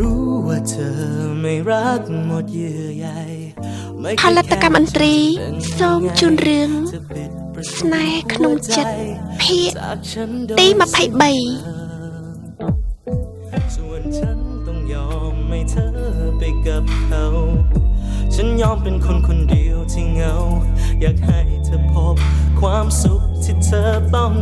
รู้ว่าเธอไม่รักหมดเยื่อใยผลิตกรรมดนตรีส้มจุนเรืองสไนขนมจัดเพียตีมาไพ่ใบส่วนฉันต้องยอมให้เธอไปกับเขาฉันยอมเป็นคนคนเดียวที่เหงาอยากให้เธอพบความสุขที่เธอต้อง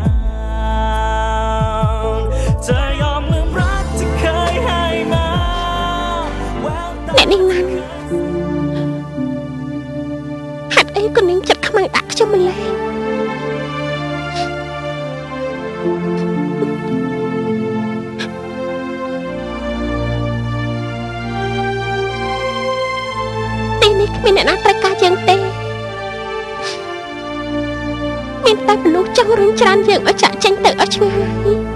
การเธอยอมลืมรักที่เคยให้มาแน่นิ่งนั้นหัดไอ้คนนิ่งจัดขมังดักจะมาเลยตีนี้มีแนะนำประกาศยังเตมีแต่เป็นลูกจังรุ่งจานยังอาจจะเจงเต๋อช่วย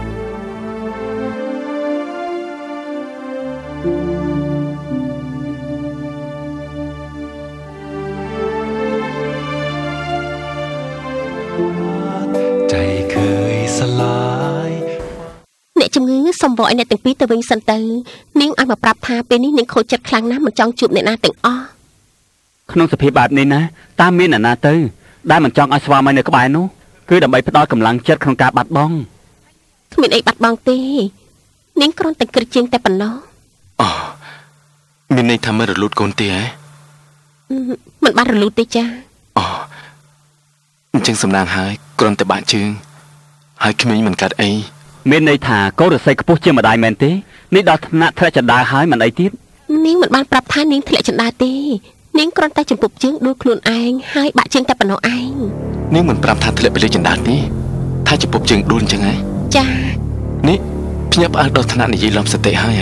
ใจเคยสลายเนี่ยจงงื้อสมบ่อยเนี่ยตั้งปีตะวิงสันเตอนิ่งอ่านมาปรับพาเป็นนี่นิ่งโคจัดครั้งนะมันจองจูบในนาแต่งอ้อขนมสเปียแบบนี้นะตามมีนนาเตอได้มันจองอาสวามาเนี่ยก็บายนู้คือดับใบพดอยกำลังเจ็ดของการบัดบ้องมีไอ้บัดบ้องตีนิ่งกรอนแต่งกระเจียงแต่ปันน้องอ๋อมีในทำมาหรือลุดโกนเตี้ยมันบ้าหรือลุดตีจ้าอ๋อจึงสำนางหายกรอนแต่บาดจึงหายขึ้นมาเหมือนกันไอมีในถาก็จะใส่กระปุกเชื่อมาได้แมนตีนี่ดอกธนาทะเลจันดาหายมันไอติดนิ่งเหมือนบ้านปรับท่านิ่งทะเลจันดาตีนิ่งกรอนแต่จมปุบจึงดูคลุนไอหายบาดจึงแต่ปันน้องไอนิ่งเหมือนปรับท่าทะเลไปเลยจันดานี่ถ้าจะปุบจึงดูนจังไงจ้านี่พี่ยับอาดอกธนาในยีลอมสเตย์ให้ไง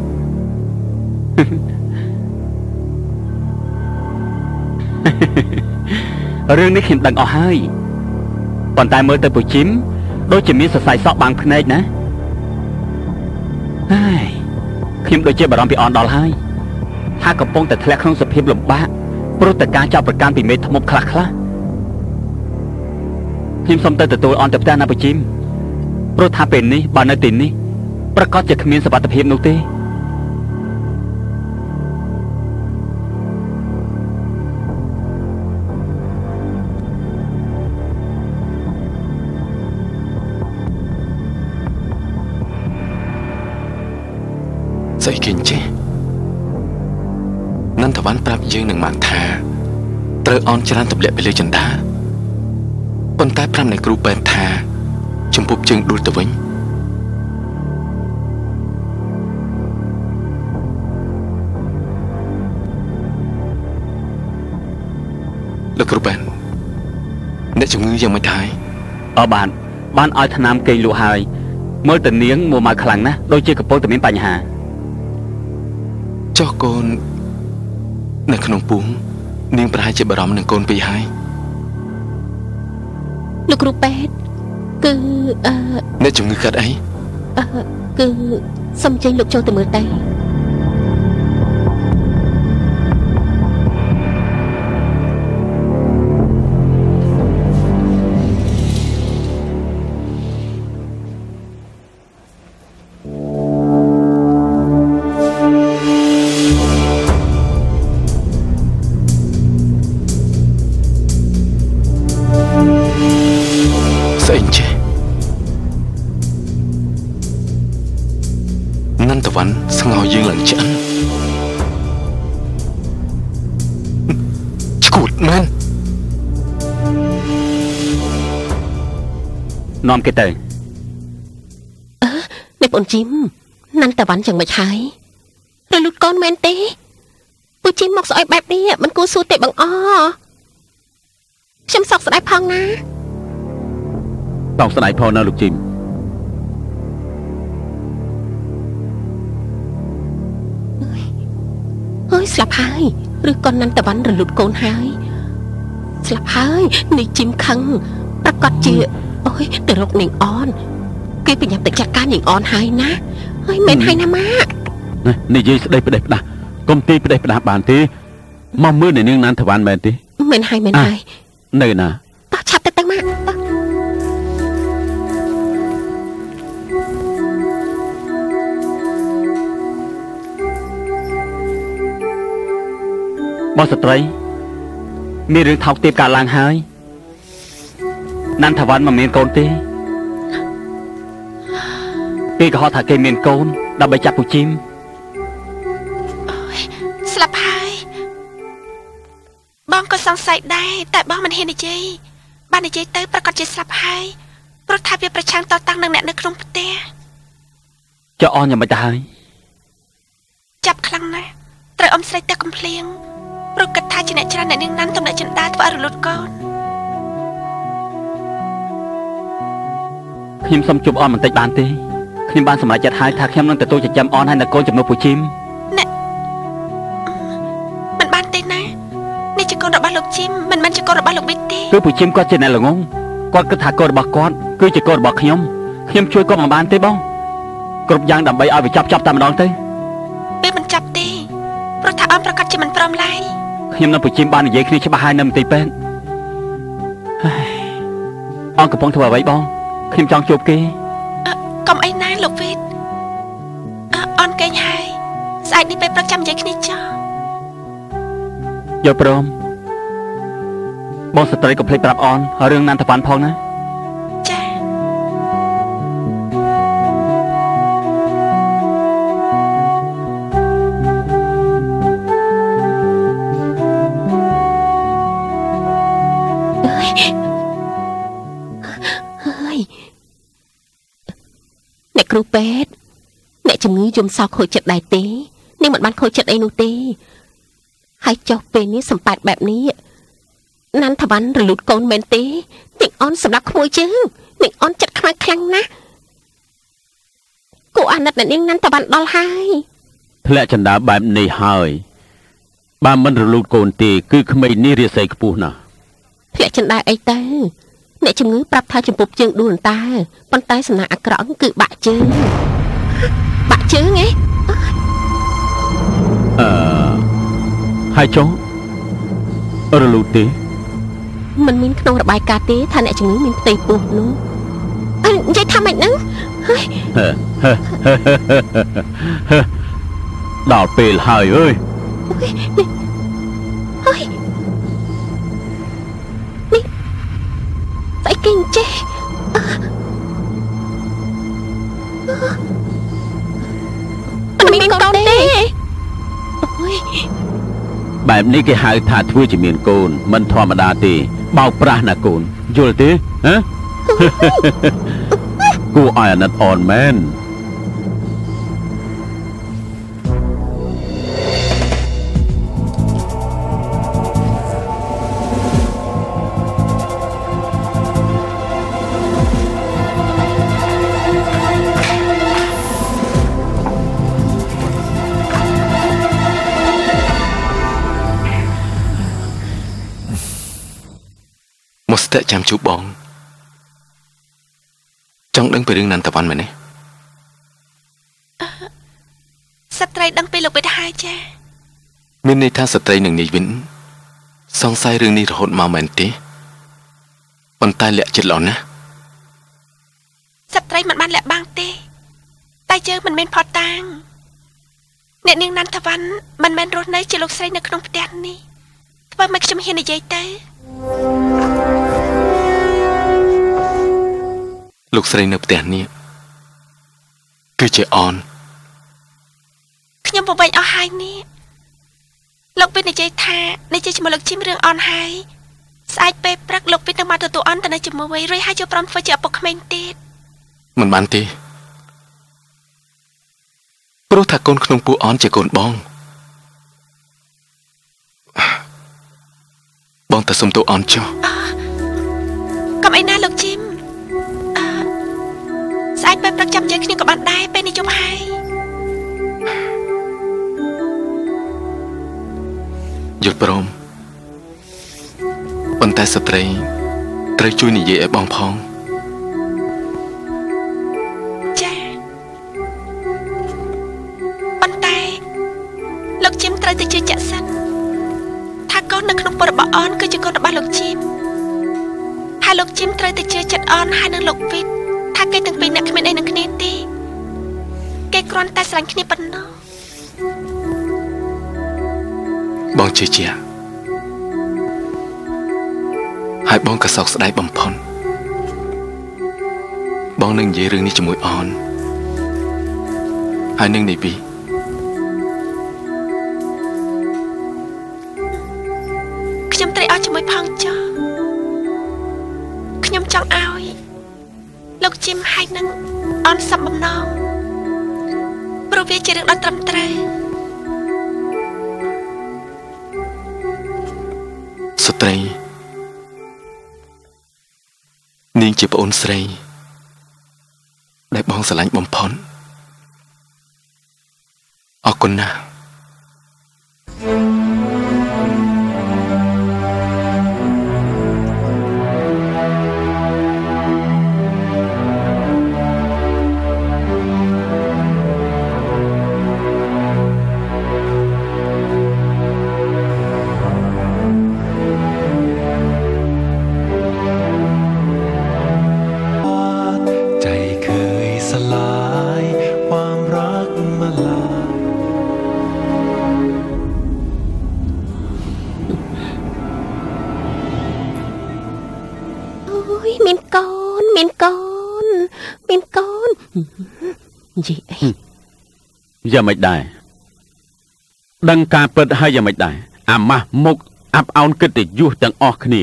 เรื่องนี้ขิมดังเอาให้ก่อนตายเมื่อเตยปุ๋ยจิ้มโดยจะมีสายซอกบางพเนจนะขิมโดยเจ็บบารมีอ่อนดอลให้ถ้ากระปงแต่ทะเลคลองสะเพียบหลบบ้าโปรแต่การเจ้าประการปีเมทมุกคลักคละขิมสมเตยแต่ตัวอ่อนแต่พตานาปุ๋ยจิ้มโปรทาเป็นนี้บานในตินนี้ประกอบจะขมิ้นสบัดตะเพียบนุตีใส่กินเจนั่นถวันปรับยืงหนึ่งหมากทาเตอออนจรันตบเละไปเลยจันดาปนใต้พรำในกรูเปิดทาชมพูจึงดูตะวิงแล้วกรูเปิดเนจงือยังไม่ทายบ้านอ้อยธนามเกยลูหายเมื่อแต่เนียงมัวมาขลังนะโดยเจ้ากระโปรงแต่ไม่ปัญหาเจ้าโกนในขนมปุ้งนิ่งประหายเจ็บบารมหนึ่งโกนไปให้ลูกรูเป็ดคือเนจงือกัดไอคือสมใจลูกโจแต่มือไตนั่นตะวันสงเอายืงหลังฉันกูดแมนนอมเกเตยในปนจิ้มนั่นตะวันจังไม่ใช่เราลุดก้อนแมนเต้ปูจิ้มหมอกสอยแบบนี้มันกูสู้เตะบังอ้อฉันสอกสไลด์พังนะสอกสไลด์พอนะลูกจิ้มเฮ้ยสลับหายหรือก่อนนั้นแต่วันหรือหลุดโกนหายสลับหายในจิ้มคังประกอบเจือโอ้ยแต่รกหนิงอ่อนเกี่ยเป็นอย่างแต่จัดการหนิงอ่อนหายนะเฮ้ยเมนให้นะมากนี่ยี่ได้ประเดี๋ยวนะกรมตีประเดี๋ยวบานทีมอมมือในนึงนั้นถวันเมนทีเมนให้เนยนะต่อชับแต่ตั้งมากបងស្ត្រីមានរឿងថោកទាបកើតឡើងហើយនន្តវណ្ណមិនមានកូនទេគេក៏ហៅថាគេមានកូនដើម្បីចាប់ពូជីមស្លាប់ហើយបងក៏សង្ស័យដែរតែបងមិនហ៊ាននិយាយបាននិយាយទៅប្រកាសជាស្លាប់ហើយព្រោះថាវាប្រឆាំងតតាំងនឹងអ្នកនៅក្នុងផ្ទះចុះអនយ៉ាងម៉េចទៅហើយចាប់ខ្លាំងណាស់ត្រូវអ៊ំស្រីតែកំភ្លៀងព្រោះគិតថាជាអ្នកច្រើនអ្នកនាងណាន់ទំនាក់ចិន្តាធ្វើឲ្យរលត់កូនខ្ញុំសុំជួបអនបន្តិចបានទេខ្ញុំបានសម្រេចចិត្តហើយថាខ្ញុំនឹងទទួលចិញ្ចឹមអនហើយនៅកូនចំនួនពូជីមមិនបានទេណានេះជាកូនរបស់លោកជីមមិនមែនជាកូនរបស់លោកប៊ីតទេគឺពូជីមគាត់ជាអ្នកល្ងងគាត់គិតថាកូនរបស់គាត់គឺជាកូនរបស់ខ្ញុំជួយគាត់មិនបានទេបងគ្រប់យ៉ាងដើម្បីឲ្យវាចាប់តែម្ដងទៅពេលមិនចាប់ទេព្រោះថាអមប្រកាសជាមិនព្រមឡើយខ្ញុំនៅពូជីមបាននិយាយគ្នាច្បាស់ហើយនៅមន្ទីរពេទ្យអនកំពុងធ្វើអ្វីបងខ្ញុំចង់ជួបគេកុំអីណាលោកវីតអនកេងហើយស្អែកនេះពេលព្រឹកចាំនិយាយគ្នាចោលយកព្រមបងស្ត្រីកុំភ្លេចប្រាប់អនរឿងនន្តវណ្ណផងណាចាអ្នកគ្រូពេទ្យអ្នកជំងឺយំសោកខូចចិត្តដែរទេនាងមិនបានខូចចិត្តអីនោះទេហើយចុះពេលនេះសម្ប៉ែតបែបនេះនន្តវណ្ណរលូតកូនមែនទេនាងអនសម្រាប់ក្មួយជើងនាងអនចិត្តខ្មៅខ្លាំងណាស់គួរអាណិតអ្នកនាងនន្តវណ្ណដល់ហើយធ្លាក់ចន្ទើបែបនេះហើយបើមិនរលូតកូនទេគឺក្មេងនេះរាសីខ្ពស់ណាស់ធ្លាក់ចន្ទើអីទៅអ្នកជំងឺប្រាប់ថាចំពុបជើងដួលតើប៉ុន្តែសំណាក់អាក្រក់គឺបាក់ជើងហ៎ហើយចុះរលូតទេมันមានក្នុងរបាយការណ៍ទេថាអ្នកជំងឺមានផ្ទៃពោះនោះនិយាយថាម៉េចហ្នឹងដល់ពេលហើយអើយហើយនេះស្អីគេអញ្ចេះមិនមានកូនទេអូយបែបនេះគេហៅថាធ្វើជាមានកូនមិនធម្មតាទេបោកប្រាស់ណាកូនយល់ទេហ៎គួរឲ្យអាណិតអនមែនមកស្ទាក់ចាំជួបបងចង់ដឹងពីរឿងនន្តវណ្ណមែនទេស្ត្រីដឹងពីលោកវិទ្យាហើយចាមានន័យថាស្ត្រីនឹងនាយវិនសង្ស័យរឿងនេះរហូតមកមែនទេប៉ុន្តែលាក់ចិត្តល្អណាស់ស្ត្រីមិនបានលាក់បាំងទេតែយើងមិនមែនផតតាងអ្នកនាងនន្តវណ្ណមិនមែនរស់នៅជាលោកស្រីនៅក្នុងផ្ទះនេះធ្វើមកខ្ញុំហ៊ាននិយាយទៅលោកស្រីនៅផ្ទះនេះគឺជាអនខ្ញុំពំបែកអស់ហើយនេះលោកវិទ្យានិយាយថានេះជាជាមួយលោកជីមរឿងអនហើយស្អែកពេលព្រឹកលោកវិទ្យានឹងមកទទួលអនទៅនៅជាមួយរួយហើយយកព្រមធ្វើជាឪពុកក្មេងទៀតមិនបានទេព្រោះថាកូនក្នុងពោះអនជាកូនបងតែសុំទោសអនចុះកុំអីណាលោកជីមស្អែកពេលព្រឹកចាំនិយាយគ្នាក៏បានដែរពេលនេះជុំហើយយល់ព្រមប៉ុន្តែស្ត្រីត្រូវជួយនិយាយឲ្យបងផងចាប៉ុន្តែលោកជីមត្រូវទៅជឿជាក់សិនថាកូននៅក្នុងពុររបស់អនគឺជាកូនរបស់លោកជីមហើយលោកជីមត្រូវទៅជឿចិត្តអនហើយនឹងលោកវិទ្យាថាគេទាំងពីរអ្នកគ្មានអីនឹងគ្នាទេគេគ្រាន់តែស្រឡាញ់គ្នាប៉ុណ្ណោះបងជឿជាក់ហើយបងក៏សោកស្ដាយបំផុតបងនឹងនិយាយរឿងនេះជាមួយអូនហើយនឹងនេះពីខ្ញុំត្រេកអរជាមួយផងចុះខ្ញុំចង់ឲ្យលោកជីមហើយនឹងអនសំបំណងព្រោះវាជារឿងដ៏ត្រឹមត្រូវស្ត្រីនាងជាប្អូនស្រីដែលបងស្រឡាញ់បំផុតអរគុណណាស់យ៉ាងមិនដែរដឹងការពិតហើយយ៉ាងមិនដែរអាម៉ាស់មុខអាប់អោនគិតតែយុះទាំងអស់គ្នា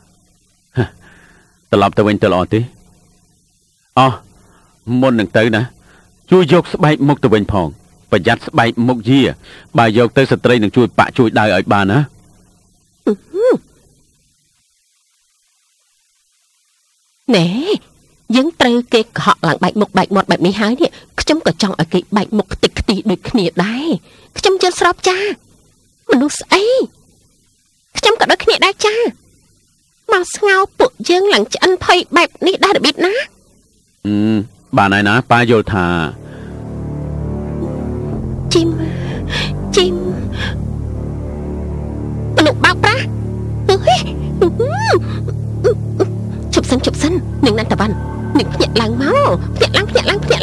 ត្រឡប់ទៅវិញទៅល្អទេអោះមុននឹងទៅណាជួយយកស្បែកមុខទៅវិញផងប្រយ័ត្នស្បែកមុខយាបើយកទៅស្ត្រីនឹងជួយបាក់ជួយដៅឲ្យបានណាណែយើងត្រូវគេកុហកឡើងបែកមុខបែកមាត់បែបនេះហើយនេះខ្ញុំក៏ចង់ឲ្យគេបែកមុខខ្ទេចខ្ទីដូចគ្នាដែរខ្ញុំយល់ស្របចាមនុស្សស្អីខ្ញុំក៏ដូចគ្នាដែរចាមកស្ងោពួកយើងឡើងឆ្អិនភ័យបែបនេះដែររបៀបណាបានហើយណាប៉ាយល់ថាជីមលោកបោកប្រាស់ជប់សិននឹងណាត់តវ៉ាន់នឹងភ្ញាក់ឡើងមកភ្ញាក់ឡើងមនុស្សឈួត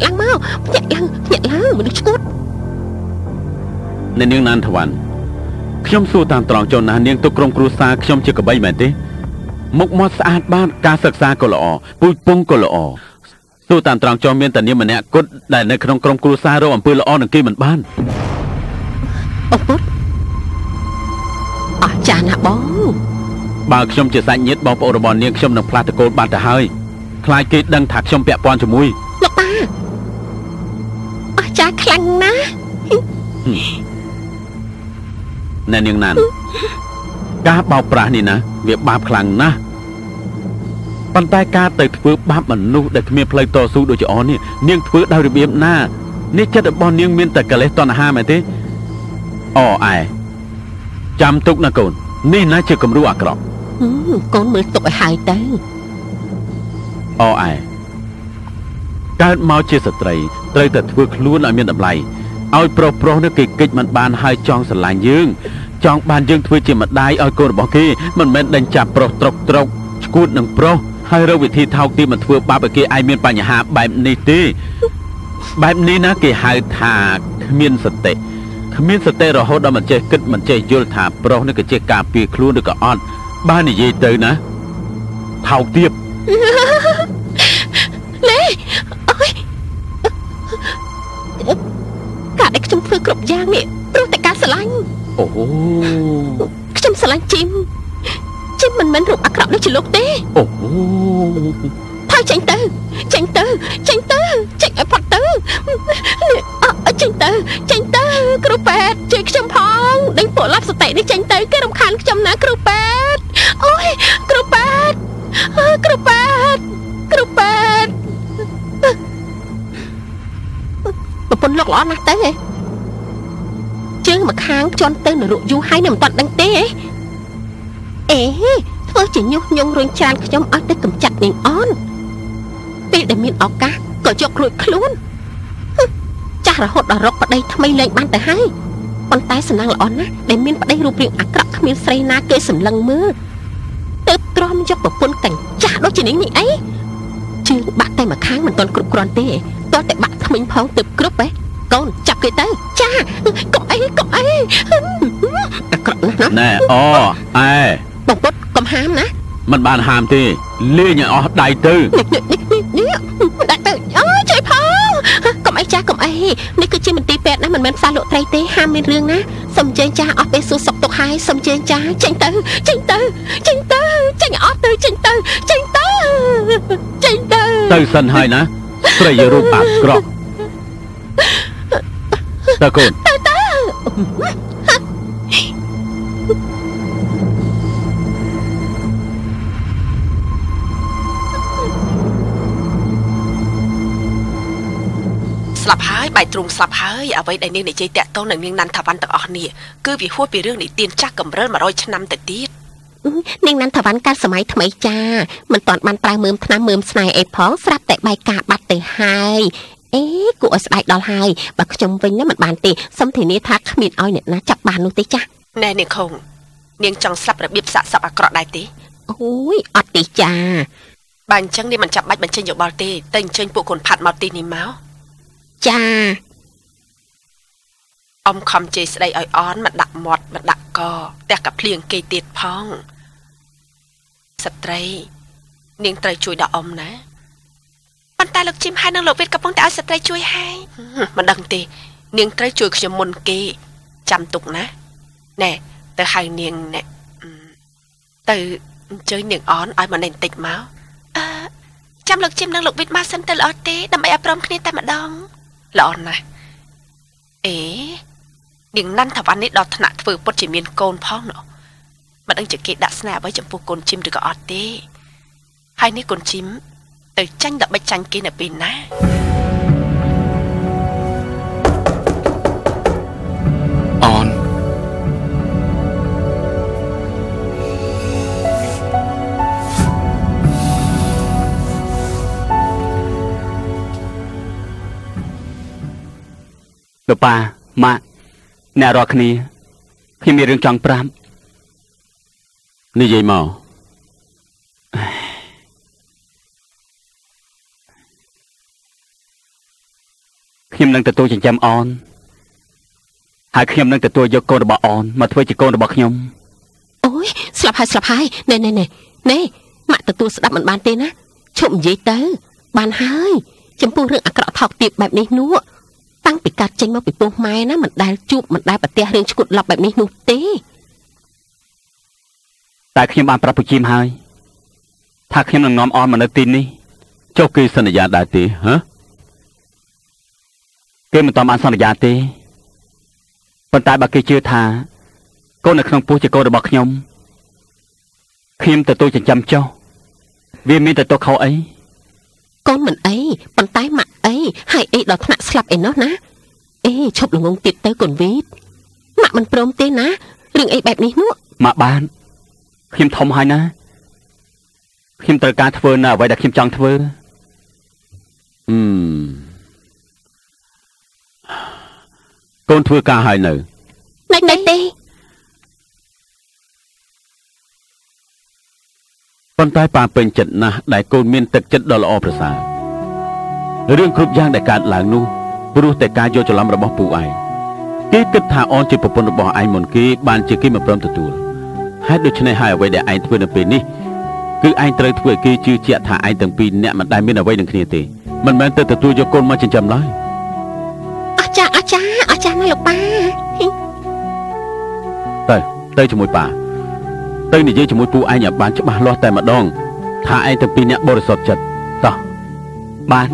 នាងណានតវ៉ាន់ខ្ញុំសួរតាមត្រង់ចុះណានាងទុកក្រុមគ្រួសារខ្ញុំជាកបីមែនទេមុខមាត់ស្អាតបានការសិក្សាក៏ល្អពូជពងក៏ល្អសួរតាមត្រង់ចុះមានតែនាងម្នាក់គត់ដែលនៅក្នុងក្រុមគ្រួសាររកអំពើល្អនឹងគេមិនបានអូពុតអស់ចាណាបងបើខ្ញុំជាសាច់ញាតិបងប្អូនរបស់នាងខ្ញុំនឹងផ្លាស់តកូលបាត់ទៅហើយខ្លាចគេដឹងថាខ្ញុំពាក់ព័ន្ធជាមួយលោកតាអស់ចាខ្លាំងណាស់ណែនាងណានការបោកប្រាស់នេះណាវាបាបខ្លាំងណាស់ប៉ុន្តែការទៅធ្វើបាបមនុស្សដែលគ្មានផ្លូវតស៊ូដូចជាអូននេះនាងធ្វើដោយរបៀបណានេះចិត្តរបស់នាងមានតែកិលេសតណ្ហាមែនទេអឯចាំទុកណាកូននេះណាជាគំរូអាក្រក់កូនមើលទុកឲ្យហើយទៅអឯកើតមកជាស្ត្រីត្រូវតែធ្វើខ្លួនឲ្យមានតម្លៃឲ្យប្រុសនេះគេកិច្ចមិនបានហើយចង់ស្រឡាញ់យើងចង់បានយើងធ្វើជាម្ដាយឲ្យកូនរបស់គេមិនមែនដេញចាប់ប្រុសត្រុកឈួតនឹងប្រុសហើយរកវិធីថោកទាបមកធ្វើបាបឲ្យគេឯងមានបញ្ហាបែបនេះទេបែបនេះណាគេហៅថាគ្មានសតិរហូតដល់មិនចេះគិតមិនចេះយល់ថាប្រុសនេះក៏ចេះការពារខ្លួនឬក៏អត់បាននិយាយទៅណាថោកទាបលេអើយការដែលខ្ញុំធ្វើគ្រប់យ៉ាងនេះព្រោះតែការស្រឡាញ់អូខ្ញុំស្រឡាញ់ជីមមិនមែនរូបអាក្រក់ដូចជាលោកទេអូហើយចេញទៅចេញឲ្យផុតទៅចេញទៅគ្រូប៉ែតជួយខ្ញុំផងដេញពួកឡាប់សតិនេះចេញទៅគេរំខានខ្ញុំណាគ្រូប៉ែតអូយគ្រូប៉ែតប្រពន្ធលោកល្អណាស់ទៅហ៎ជើងមកខាងជន់ទៅនរកយូរហើយនៅមិនទាន់ដឹងទេអេធ្វើជាញុះញង់រុញច្រានខ្ញុំឲ្យទៅកំចាត់នាងអូនពេលដែលមានឱកាសក៏យករួចខ្លួនចាស់រហូតដល់រកប្តីថ្មីលែងបានទៅហើយប៉ុន្តែសំណាងល្អណាស់ដែលមានប្តីរូបរាងអាក្រក់គ្មានស្រីណាគេសម្លឹងមើលទៅទ្រាំយកប្រពន្ធកាញ់ចាស់ដូចជានាងនេះអីជើងបាក់តែមកខាងមិនទាន់គ្រប់គ្រាន់ទេតោះតែបាក់ថ្មិញផងទៅគ្រប់ហ៎កូនចាប់គេទៅចាកុំអីអាក្រក់ណាស់ណែអូអែបងពុតកុំហាមណាมันបានហាមទេលេងឲ្យអស់ដៃទៅនេះដៃទៅអូជួយផងកុំអីចាស់កុំអីនេះគឺជាមន្ទីរពេទ្យណាមិនមែនផ្សារលក់ត្រីទេហាមមានរឿងណាសុំជើងចាស់អស់ពេលសួរសុខទុក្ខហើយសុំជើងចាស់ចេញទៅចេញអស់ទៅចេញទៅទៅសិនហើយណាស្រីរូបអាក្រក់តើកូនស្លាប់ហើយបែកទ្រូងស្លាប់ហើយអ្វីដែលនាងនិយាយតាក់ទងនឹងនាងណាន់ថាវ៉ាន់ទាំងអស់នេះគឺវាហួសពីរឿងនិទានចាស់កំរិល100ឆ្នាំទៅទៀតនាងណាន់ថាវ៉ាន់កាលសម័យថ្មីចាមិនទាន់បានប្រើមើមថ្នាំមើមស្នេហ៍អីផងស្រាប់តែបែកការបាត់ទៅហើយអេគួរឲ្យស្ដាយដល់ហើយបើខ្ញុំវិញណាមិនបានទេសុំធានាថាគ្មានឲ្យអ្នកណាចាប់បាននោះទេចាណែនាងខុងនាងចង់ស្លាប់របៀបសាកសពអាក្រក់ដែរទេអូយអត់ទេចាបើអញ្ចឹងនាងមិនចាំបាច់បញ្ចេញយោបល់ទេតែអញ្ជើញពួកកូនផាត់មកទីនេះមកចាអ៊ំខំជេរស្ដីឲ្យអនមកដាក់មាត់មកដាក់កផ្ទះកាភ្លៀងគេទៀតផងស្ត្រីនាងត្រូវជួយដល់អ៊ំណាប៉ុន្តែលោកជីមហើយនិងលោកវិតកំពុងតែឲ្យស្ត្រីជួយហើយមិនដឹងទេនាងត្រូវជួយខ្ញុំមុនគេចាំទុកណាណែទៅហៅនាងណែទៅអញ្ជើញនាងអនឲ្យមកនេះបន្តិចមកចាំលោកជីមនិងលោកវិតមកសិនទៅល្អទេដើម្បីឲ្យព្រមគ្នាតែម្ដងល្អណាស់អេនាងណាន់ថាវ៉ាន់នេះដល់ថ្នាក់ធ្វើពុតជាមានកូនផងណ៎មិនដឹងជាគេដាក់ស្នេហ៍អ្វីចំពោះកូនជីមឬក៏អត់ទេហើយនេះកូនជីមទៅចាញ់ដើម្បីចាញ់គេនៅពេលណាអនលោកប៉ាម៉ាក់អ្នករាល់គ្នាខ្ញុំមានរឿងចង់ប្រាប់និយាយមកខ្ញុំនឹងទទួលចិញ្ចឹមអនហើយខ្ញុំនឹងទទួលយកកូនរបស់អនមកធ្វើជាកូនរបស់ខ្ញុំអូយស្លាប់ហើយណែម៉ាក់ទទួលស្ដាប់មិនបានទេណាឈប់និយាយទៅបានហើយចំពោះរឿងអាក្រក់ថោកទាបបែបនេះនោះតាំងពីកាត់ចេញមកពីពោះម៉ែណាមិនដែលជួបមិនដែលប្រទះរឿងឈ្គត់ឡប់បែបនេះនោះទេតែខ្ញុំបានប្រាប់ពូជីមហើយថាខ្ញុំនឹងនាំអនមកនៅទីនេះចុះគេសន្យាដែរទេហ៎គេមិនតាមបានសន្យាទេប៉ុន្តែបើគេជឿថាកូននៅក្នុងពោះជាកូនរបស់ខ្ញុំទទួលចិញ្ចឹមចុះវាមានតែទោសខុសអីកូនមិនអីប៉ុន្តែម៉ាក់អីហើយអីដល់ថ្នាក់ស្លាប់អីនោះណាអេឈប់ល្ងងទៀតទៅកូនវីតម៉ាក់មិនព្រមទេណារឿងអីបែបនេះនោះម៉ាក់បានខ្ញុំធំហើយណាខ្ញុំត្រូវការធ្វើនៅអ្វីដែលខ្ញុំចង់ធ្វើកូនធ្វើការហើយនៅទេប៉ុន្តែប៉ាពេញចិត្តណាស់ដែលកូនមានទឹកចិត្តដ៏ល្អប្រសើររឿងគ្រប់យ៉ាងដែលកើតឡើងនោះព្រោះតែការយកច្រឡំរបស់ពូឯងគេគិតថាអូនជាប្រពន្ធរបស់ឯងមុនគេបានជាគេមិនព្រមទទួលហើយដូច្នេះហើយអ្វីដែលឯងធ្វើនៅពេលនេះគឺឯងត្រូវធ្វើឲ្យគេជឿជាក់ថាឯងទាំងពីរអ្នកមិនដែលមានអ្វីនឹងគ្នាទេមិនមែនទៅទទួលយកកូនមកចិញ្ចឹមឡើយអស្ចារ្យណាស់លោកប៉ាទៅជាមួយប៉ាទៅនិយាយជាមួយពូឯងឲ្យបានច្បាស់លាស់តែម្ដងថាឯងទាំងពីរអ្នកបរិសុទ្ធចិត្តតោះបាន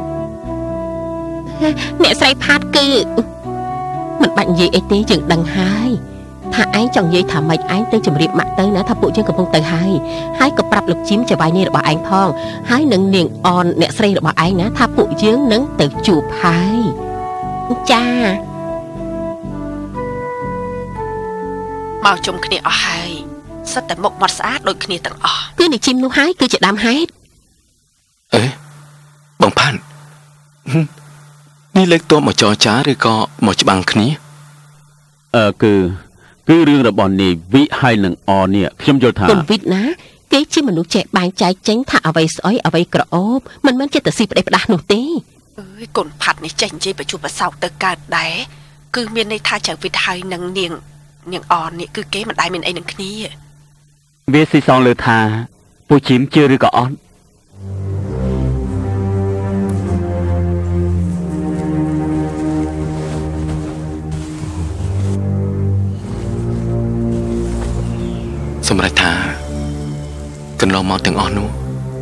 អ្នកស្រីផាតគឺមិនបាច់និយាយអីទេយើងដឹងហើយថាឯងចង់និយាយថាម៉េចឯងទៅជម្រាបម៉ាក់ទៅណាថាពួកយើងកំពុងទៅហើយក៏ប្រាប់លោកជីមចៅវាយនេះរបស់ឯងផងហើយនឹងនាងអនអ្នកស្រីរបស់ឯងណាថាពួកយើងនឹងទៅជួបហើយចាមកជុំគ្នាអស់ហើយសិតតែមុខមាត់ស្អាតដូចគ្នាទាំងអស់គឺនេះជីមនោះហើយគឺជាដើមហេតុអេបងផាន់នេះលើកតបមកចរចាឬក៏មកច្បាំងគ្នាគឺរឿងរបស់នេះវិហើយនឹងអនេះខ្ញុំយល់ថាគុណវិទ្យណាគេជាមនុស្សចេះបែងចែកចេញថាអ្វីស្អុយអ្វីក្រអូបមិនមែនចិត្តស៊ីប្តីផ្ដាស់នោះទេអើយកូនផាត់នេះចេះនិយាយបញ្ជុំប្រសោកទៅកើតដែរគឺមានន័យថាចៅវិទ្យហើយនឹងនាងអននេះគឺគេមិនដែលមានអីនឹងគ្នាវាស៊ីសងលើថាពូជីមជឿឬក៏អត់សម្រាប់ថាកន្លងមកទាំងអស់នោះ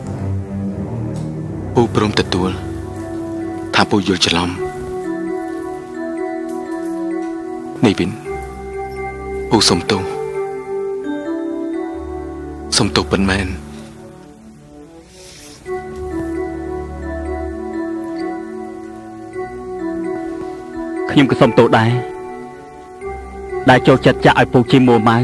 ពូព្រមទទួលថាពូយល់ច្រឡំនេះវិញពូសុំទោសពិតមែនខ្ញុំក៏សុំទោសដែរដែលចូលចិត្តចាក់ឲ្យពូជីមួម៉ៅ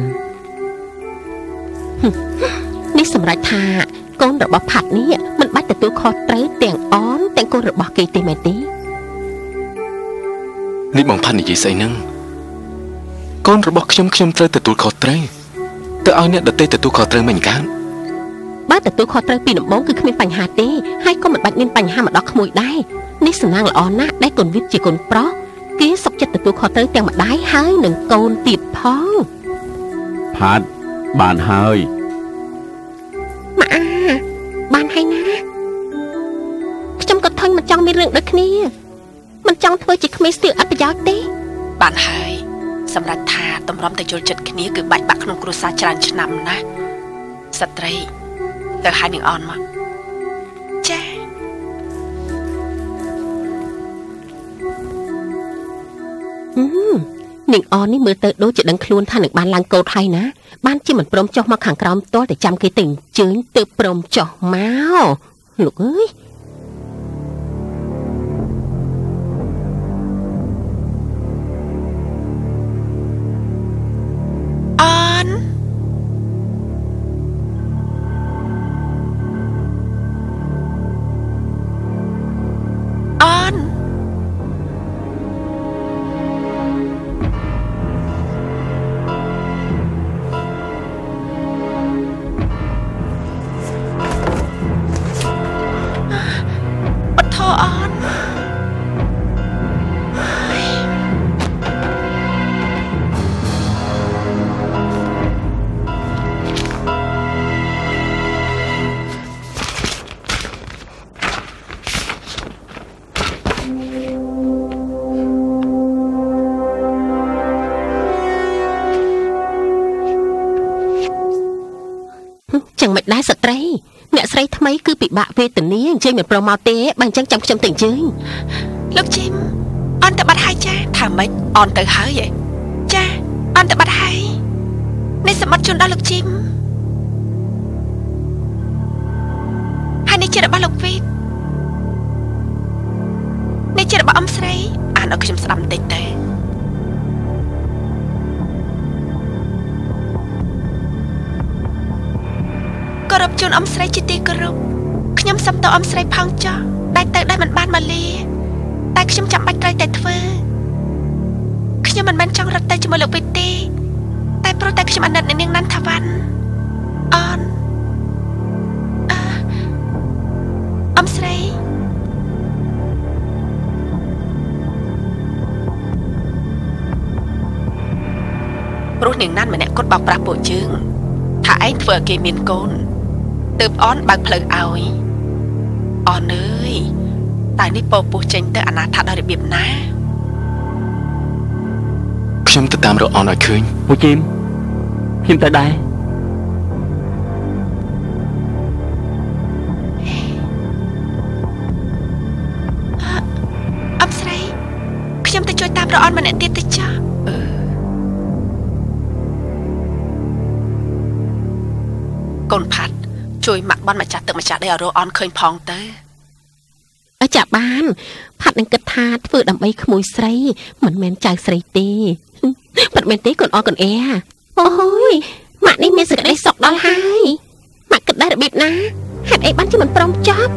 នេះសម្រាប់ថាកូនរបស់ផាត់នេះមិនបាច់ទទួលខុសត្រូវទាំងអនទាំងកូនរបស់គេទេមែនទេនេះបងផាត់និយាយស្អីហ្នឹងកូនរបស់ខ្ញុំត្រូវទទួលខុសត្រូវទៅឲ្យអ្នកដទៃទទួលខុសត្រូវមិនកើតបើទទួលខុសត្រូវពីដំបូងគឺគ្មានបញ្ហាទេហើយក៏មិនបាច់មានបញ្ហាមកដល់ក្មួយដែរនេះសំណាងល្អណាស់ដែលកូនវិទ្យជាកូនប្រុសគេសុខចិត្តទទួលខុសត្រូវទាំងម្ដាយហើយនឹងកូនទៀតផងផាត់បានហើយម៉ាបានហើយណាខ្ញុំក៏ធុញមិនចង់មានរឿងដូចគ្នាមិនចង់ធ្វើជាក្មេងស្ទាវអត់ប្រយោជន៍ទេបានហើយសម្រាប់ថាតម្រាំតែយល់ចិត្តគ្នាគឺបាច់បាក់ក្នុងគ្រួសារច្រើនឆ្នាំណាស់ស្ត្រីទៅហៅនាងអនមកចានាងអននេះមើលទៅដូចជាដឹងខ្លួនថានឹងបានឡើងកោតហើយណាបានជាមិនព្រមចុះមកខាងក្រោមទាល់តែចាំគេទៅអញ្ជើញទើបព្រមចុះមកលោកអើយចឹងមិនដែរស្ត្រីអ្នកស្រីថ្មីគឺពិបាកវេទនាអញ្ជើញមិនព្រមមកទេបើអញ្ចឹងចាំខ្ញុំទៅអញ្ជើញលោកជីមអនទៅបាត់ហើយចាថាម៉េចអនទៅហើយចាអនទៅបាត់ហើយនេះសម្បត្តិជូនដល់លោកជីមហើយនេះជារបស់លោកវីតនេះជារបស់អ៊ំស្រីអានឲ្យខ្ញុំស្ដាប់បន្តិចទៅគោរពជូនអ៊ំស្រីជាទីគោរពខ្ញុំសុំទៅអ៊ំស្រីផងចុះដែលទៅដែលមិនបានមកលាតែខ្ញុំចាំបាច់ត្រូវតែធ្វើខ្ញុំមិនបានចង់រត់ទៅជាមួយលោកវិទេតែព្រោះតែខ្ញុំអាណិតនាងណាន់ថាវ៉ាន់អនអ៊ំស្រីព្រោះនាងណាន់ម្នាក់គាត់បោកប្រាស់ពួកយើងថាឯងធ្វើឲ្យគេមានកូនទើបអនបើកផ្លូវឲ្យអនអើយតែនេះពោពោះចេញទៅអនាថដល់របៀបណាខ្ញុំទៅតាមរកអនឲ្យឃើញពូជីមខ្ញុំទៅដែរអ៊ំស្រីខ្ញុំទៅជួយតាមរកអនម្នាក់ទៀតទៅចាកូនផាត់ជួយម៉ាក់បនម្ចាស់ទឹកម្ចាស់ដីឲ្យរកអនឃើញផងទៅចាបានផាត់នឹងគិតថាធ្វើដើម្បីក្មួយស្រីមិនមែនចៅស្រីទេប៉ាត់មែនទេកូនអរកូនអែអូយម៉ាក់នេះមានសេចក្តីសុខដល់ហើយម៉ាក់គិតដែររបៀបណាហេតុអីបានជាមិនព្រមចប់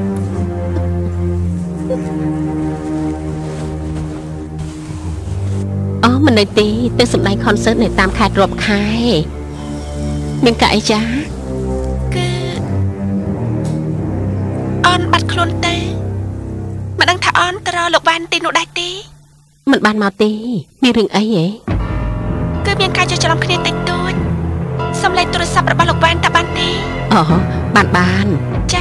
អូមិននៅទេទៅសម្ដែងខនសឺតនៅតាមខេត្តរាប់ខែមានកាអីចាគឺអនបាត់ខ្លួនទៅមិនដឹងថាអនទៅរកលោកវ៉ាន់ទីនោះដែរទេមិនបានមកទេមានរឿងអីហ៎គឺមានការចោះច្រឡំគ្នាតិចតួចសសំឡេងទូរស័ព្ទរបស់លោកវ៉ានតាបានទេអូបានចា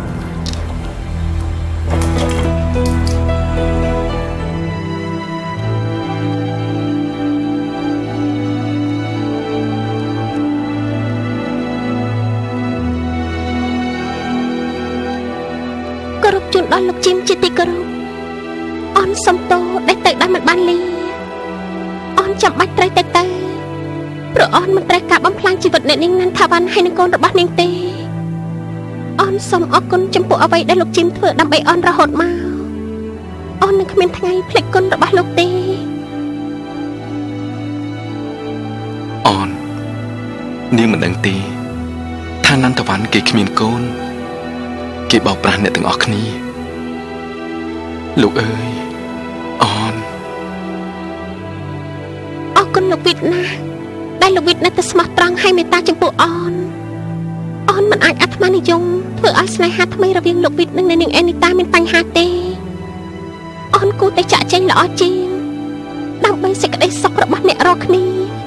គោរពជូនដល់លោកជីមជាទីគោរពអូនសំទោដែលទៅដល់មិនបានលីអូនចាំបាច់ត្រូវទៅព្រោះអូនមិនត្រូវការបំផ្លាញជីវិតអ្នកនាងណាន់ថាវ៉ាន់ហើយនឹងកូនរបស់នាងទេអូនសូមអរគុណចំពោះអ្វីដែលលោកជីមធ្វើដើម្បីអូនរហូតមកអូននឹងគ្មានថ្ងៃភ្លេចគុណរបស់លោកទេអូននាងមិនដឹងទេថាណាន់តាវ៉ាន់គេគ្មានកូនគេបោកប្រាស់អ្នកទាំងអស់គ្នាលោកអើយអូនអរគុណលោកវិតណាដែលលោកវិតនៅតែស្មោះត្រង់ហើយមេត្តាចំពោះអូនមិនអាចអាត្មានិយមធ្វើឲ្យស្នេហាថ្មីរវាងលោកវិតនិងនាងអេនីតាមានបញ្ហាទេអូនគួរតែចាក់ចែងល្អជាងដើម្បីសេចក្តីសុខរបស់អ្នករាល់គ្នា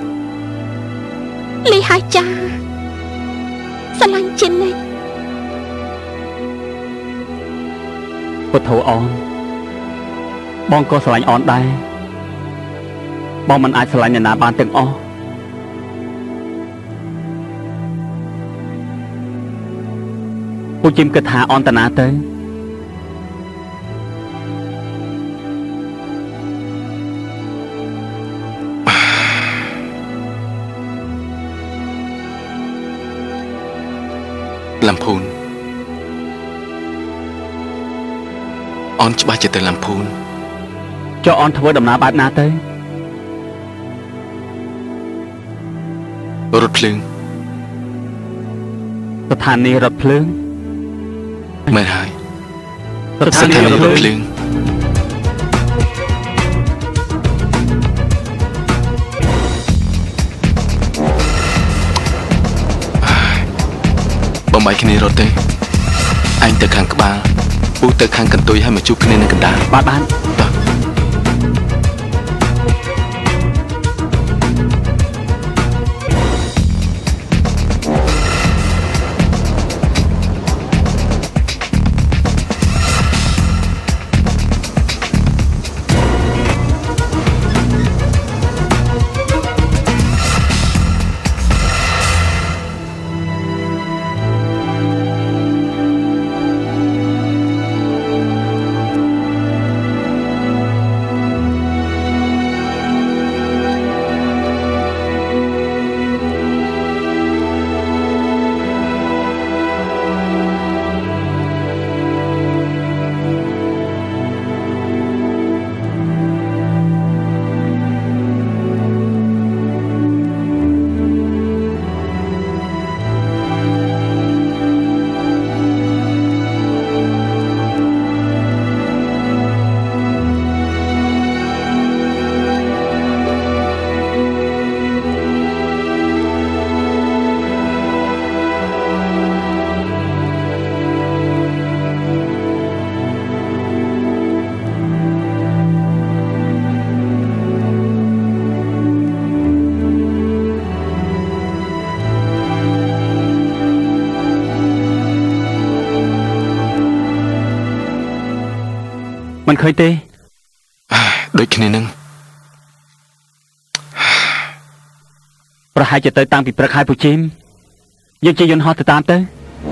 លីហើយចាស្រឡាញ់ជានិច្ចពុទ្ធោអូនបងក៏ស្រឡាញ់អូនដែរបងមិនអាចស្រឡាញ់អ្នកណាបានទាំងអស់ពូជីមគិតថាអូនតាណាទៅលំភូនអូនច្បាស់ជាទៅលំភូនចុះអូនធ្វើដំណើរបែបណាទៅរថភ្លើងស្ថានីយ៍រថភ្លើងមែនហើយស្ថានីយ៍រថភ្លើងបំបីគ្នារត់ទេអញទៅខាងក្បាលពូទៅខាងកន្ទុយហើយមកជួបគ្នានៅកណ្ដាលបានមិនឃើញទេដូចគ្នានឹងប្រហែលជាទៅតាំងពីព្រឹកហើយពូជីមយើងជិះយន្តហោះទៅតាមទៅ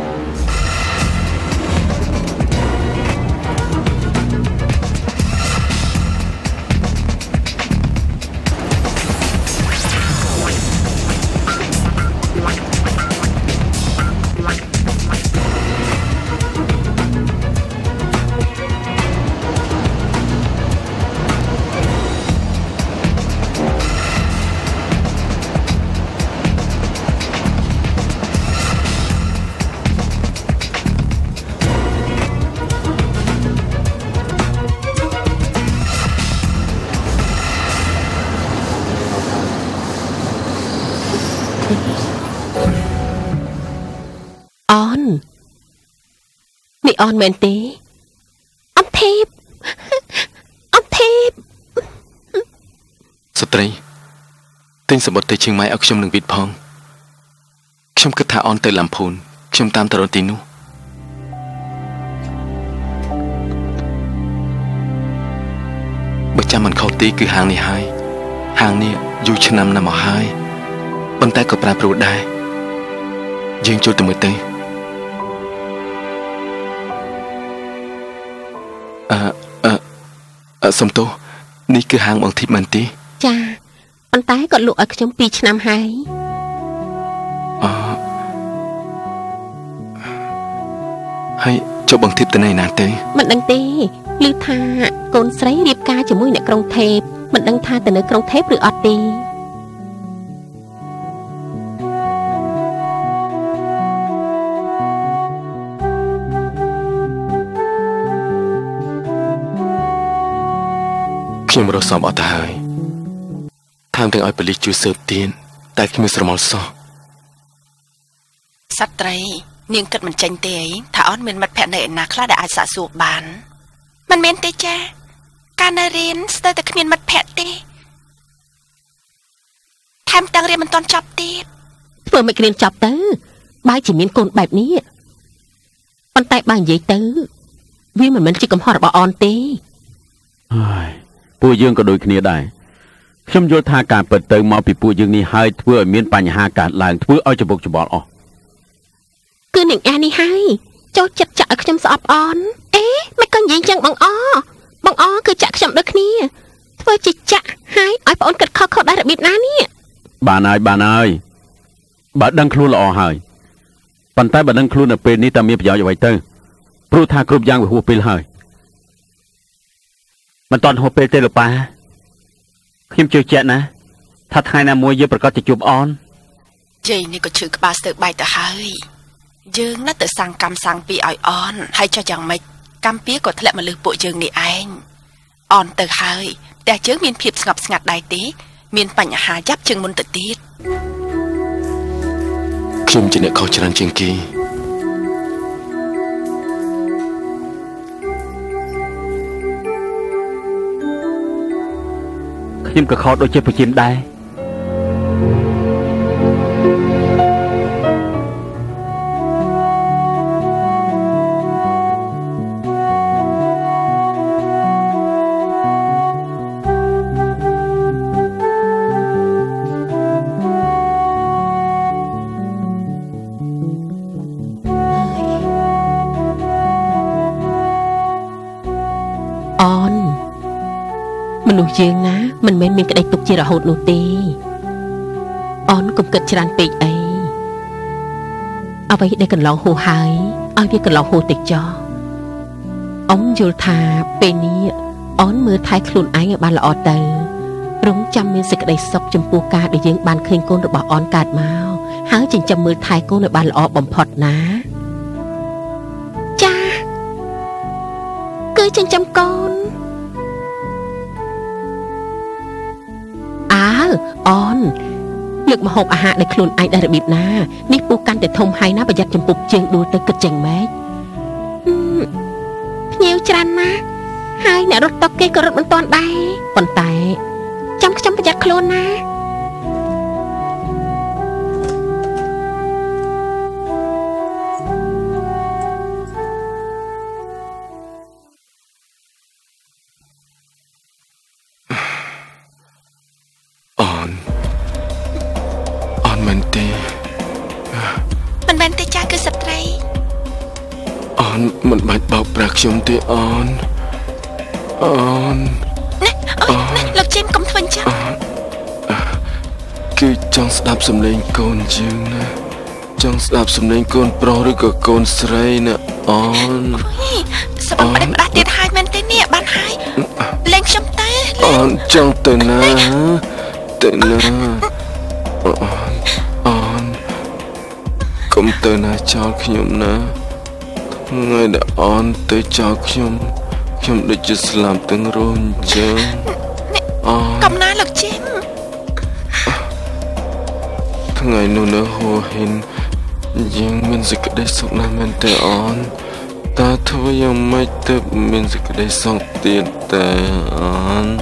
នេះអូនមែនទេអមធីបស្ត្រីទិញសម្បត្តិទៅជាងម៉ៃឲ្យខ្ញុំនឹងវិតផងខ្ញុំគិតថាអនទៅឡាំភូនខ្ញុំតាមទៅរកទីនោះបើចាំមិនខុសទីគឺហាងនេះហើយហាងនេះយូរឆ្នាំណាស់មកហើយប៉ុន្តែក៏ប្រែប្រួលដែរយើងចូលទៅមើលទៅសំទោសនេះគឺហាងបងធីបមែនទេចាប៉ុន្តែគាត់លក់ឲ្យខ្ញុំ2ឆ្នាំហើយហើយចុះបងធីបទៅណាទេមិនដឹងទេឮថាកូនស្រីរៀបការជាមួយអ្នកក្រុងថេបមិនដឹងថាទៅនៅក្រុងថេបឬអត់ទេខ្ញុំរកសំអត់ទៅហើយថែមទាំងឲ្យប៉ូលីសជួយស៊ើបទៀតតែគ្មានស្រមល់សោះសត្រីនាងគិតមិនចេញទេអីថាអូនមានមិត្តភក្តិនៅឯណាខ្លះដែលអាចសាកសួរបានមិនមែនទេចាការនៅរៀនស្ទើរតែគ្មានមិត្តភក្តិទេថែមទាំងរៀនមិនទាន់ចប់ទៀតធ្វើមិនរៀនចប់ទៅបើជាមានកូនបែបនេះប៉ុន្តែបើនិយាយទៅវាមិនមែនជាកំហុសរបស់អូនទេហើយពួកយើងក៏ដូចគ្នាដែរខ្ញុំយល់ថាការពិតទៅមកពីពួកយើងនេះហើយធ្វើឲ្យមានបញ្ហាកើតឡើងធ្វើឲ្យច្បុកច្បល់អស់គឺនាងអានេះហើយចូលចិត្តចាក់ឲ្យខ្ញុំស្អប់អនអេមិនក៏និយាយចឹងបងអគឺចាក់ខ្ញុំដូចគ្នាធ្វើជាចាក់ហើយឲ្យបងអូនគិតខុសដែររបៀបណានេះបានហើយបើដឹងខ្លួនល្អហើយប៉ុន្តែបើដឹងខ្លួននៅពេលនេះតើមានប្រយោជន៍អ្វីទៅព្រោះថាគ្រប់យ៉ាងវាហួសពេលហើយមិនតាន់ហួសពេលទេលោកប៉ាខ្ញុំជឿជាក់ណាថាថ្ងៃណាមួយយើងប្រកាសจะជួបអនជ័យនេះក៏ឈឺក្បាលស្ទើរបែកទៅហើយយើងណាស់ទៅសាំងកម្មសាំងពីឲ្យអនហើយចុះយ៉ាងម៉េចកម្មពីក៏ធ្លាក់មកលើពួកយើងនេះឯងអនទៅហើយតែយើងមានភាពស្ងប់ស្ងាត់ដែរទេមានបញ្ហាយ៉ាប់ជាងមុនទៅទៀតខ្ញុំជាអ្នកខុសច្រើនជាងគេខ្ញុំក៏ខកដូចជាប្រជិមដែរមនុស្សយើងណាមិនមែនមានក្តីទុកជារហូតនោះទេអូនកុំគិតច្រើនពេកអីអ្វីដែលកន្លងហួសហើយឲ្យវាកន្លងហួសទៅចោលអ៊ំយល់ថាពេលនេះអូនមើលថែខ្លួនឯងឲ្យបានល្អទៅរងចាំមានសេចក្តីសុខចំពោះការដែលយើងបានឃើញកូនរបស់អូនកើតមកហើយចិញ្ចឹមមើលថែកូនឲ្យបានល្អបំផុតណាចាគឺចិញ្ចឹមកូនអូនលើកម្ហូបអាហារដែលខ្លួនឯងដែររបៀបណានេះពូកាន់តែធំហើយណាប្រយ័ត្នចំពុកជើងដួលទៅគិតចឹងម៉េចភ្ញៀវច្រើនណាស់ហើយអ្នករត់តុកគេក៏រត់មិនទាន់ដែរប៉ុន្តែចាំខ្ញុំប្រយ័ត្នខ្លួនណាមិនបាច់បោកប្រាស់ខ្ញុំទេអូនលោកជេមកុំធ្វើអញ្ចឹងគឺចង់ស្ដាប់សំឡេងកូនយើងណាចង់ស្ដាប់សំឡេងកូនប្រុសឬក៏កូនស្រីណាអូនសម្បត្តិផ្ដាស់ទៀតហើយមែនទេនេះបានហើយលេងខ្ញុំទៅអូនចង់ទៅណាអូនកុំទៅណាចោលខ្ញុំណាថ្ងៃដែលអូនទៅចោលខ្ញុំដូចជាស្លាប់ទាំងរស់អញ្ចឹងកំណាលោកជិមថ្ងៃនោះនៅហួរហ៊ិនយើងមានសេចក្តីសុខណាស់មែនទេអូនតើធ្វើយ៉ាងម៉េចទើបមានសេចក្តីសុខទៀតតែអូន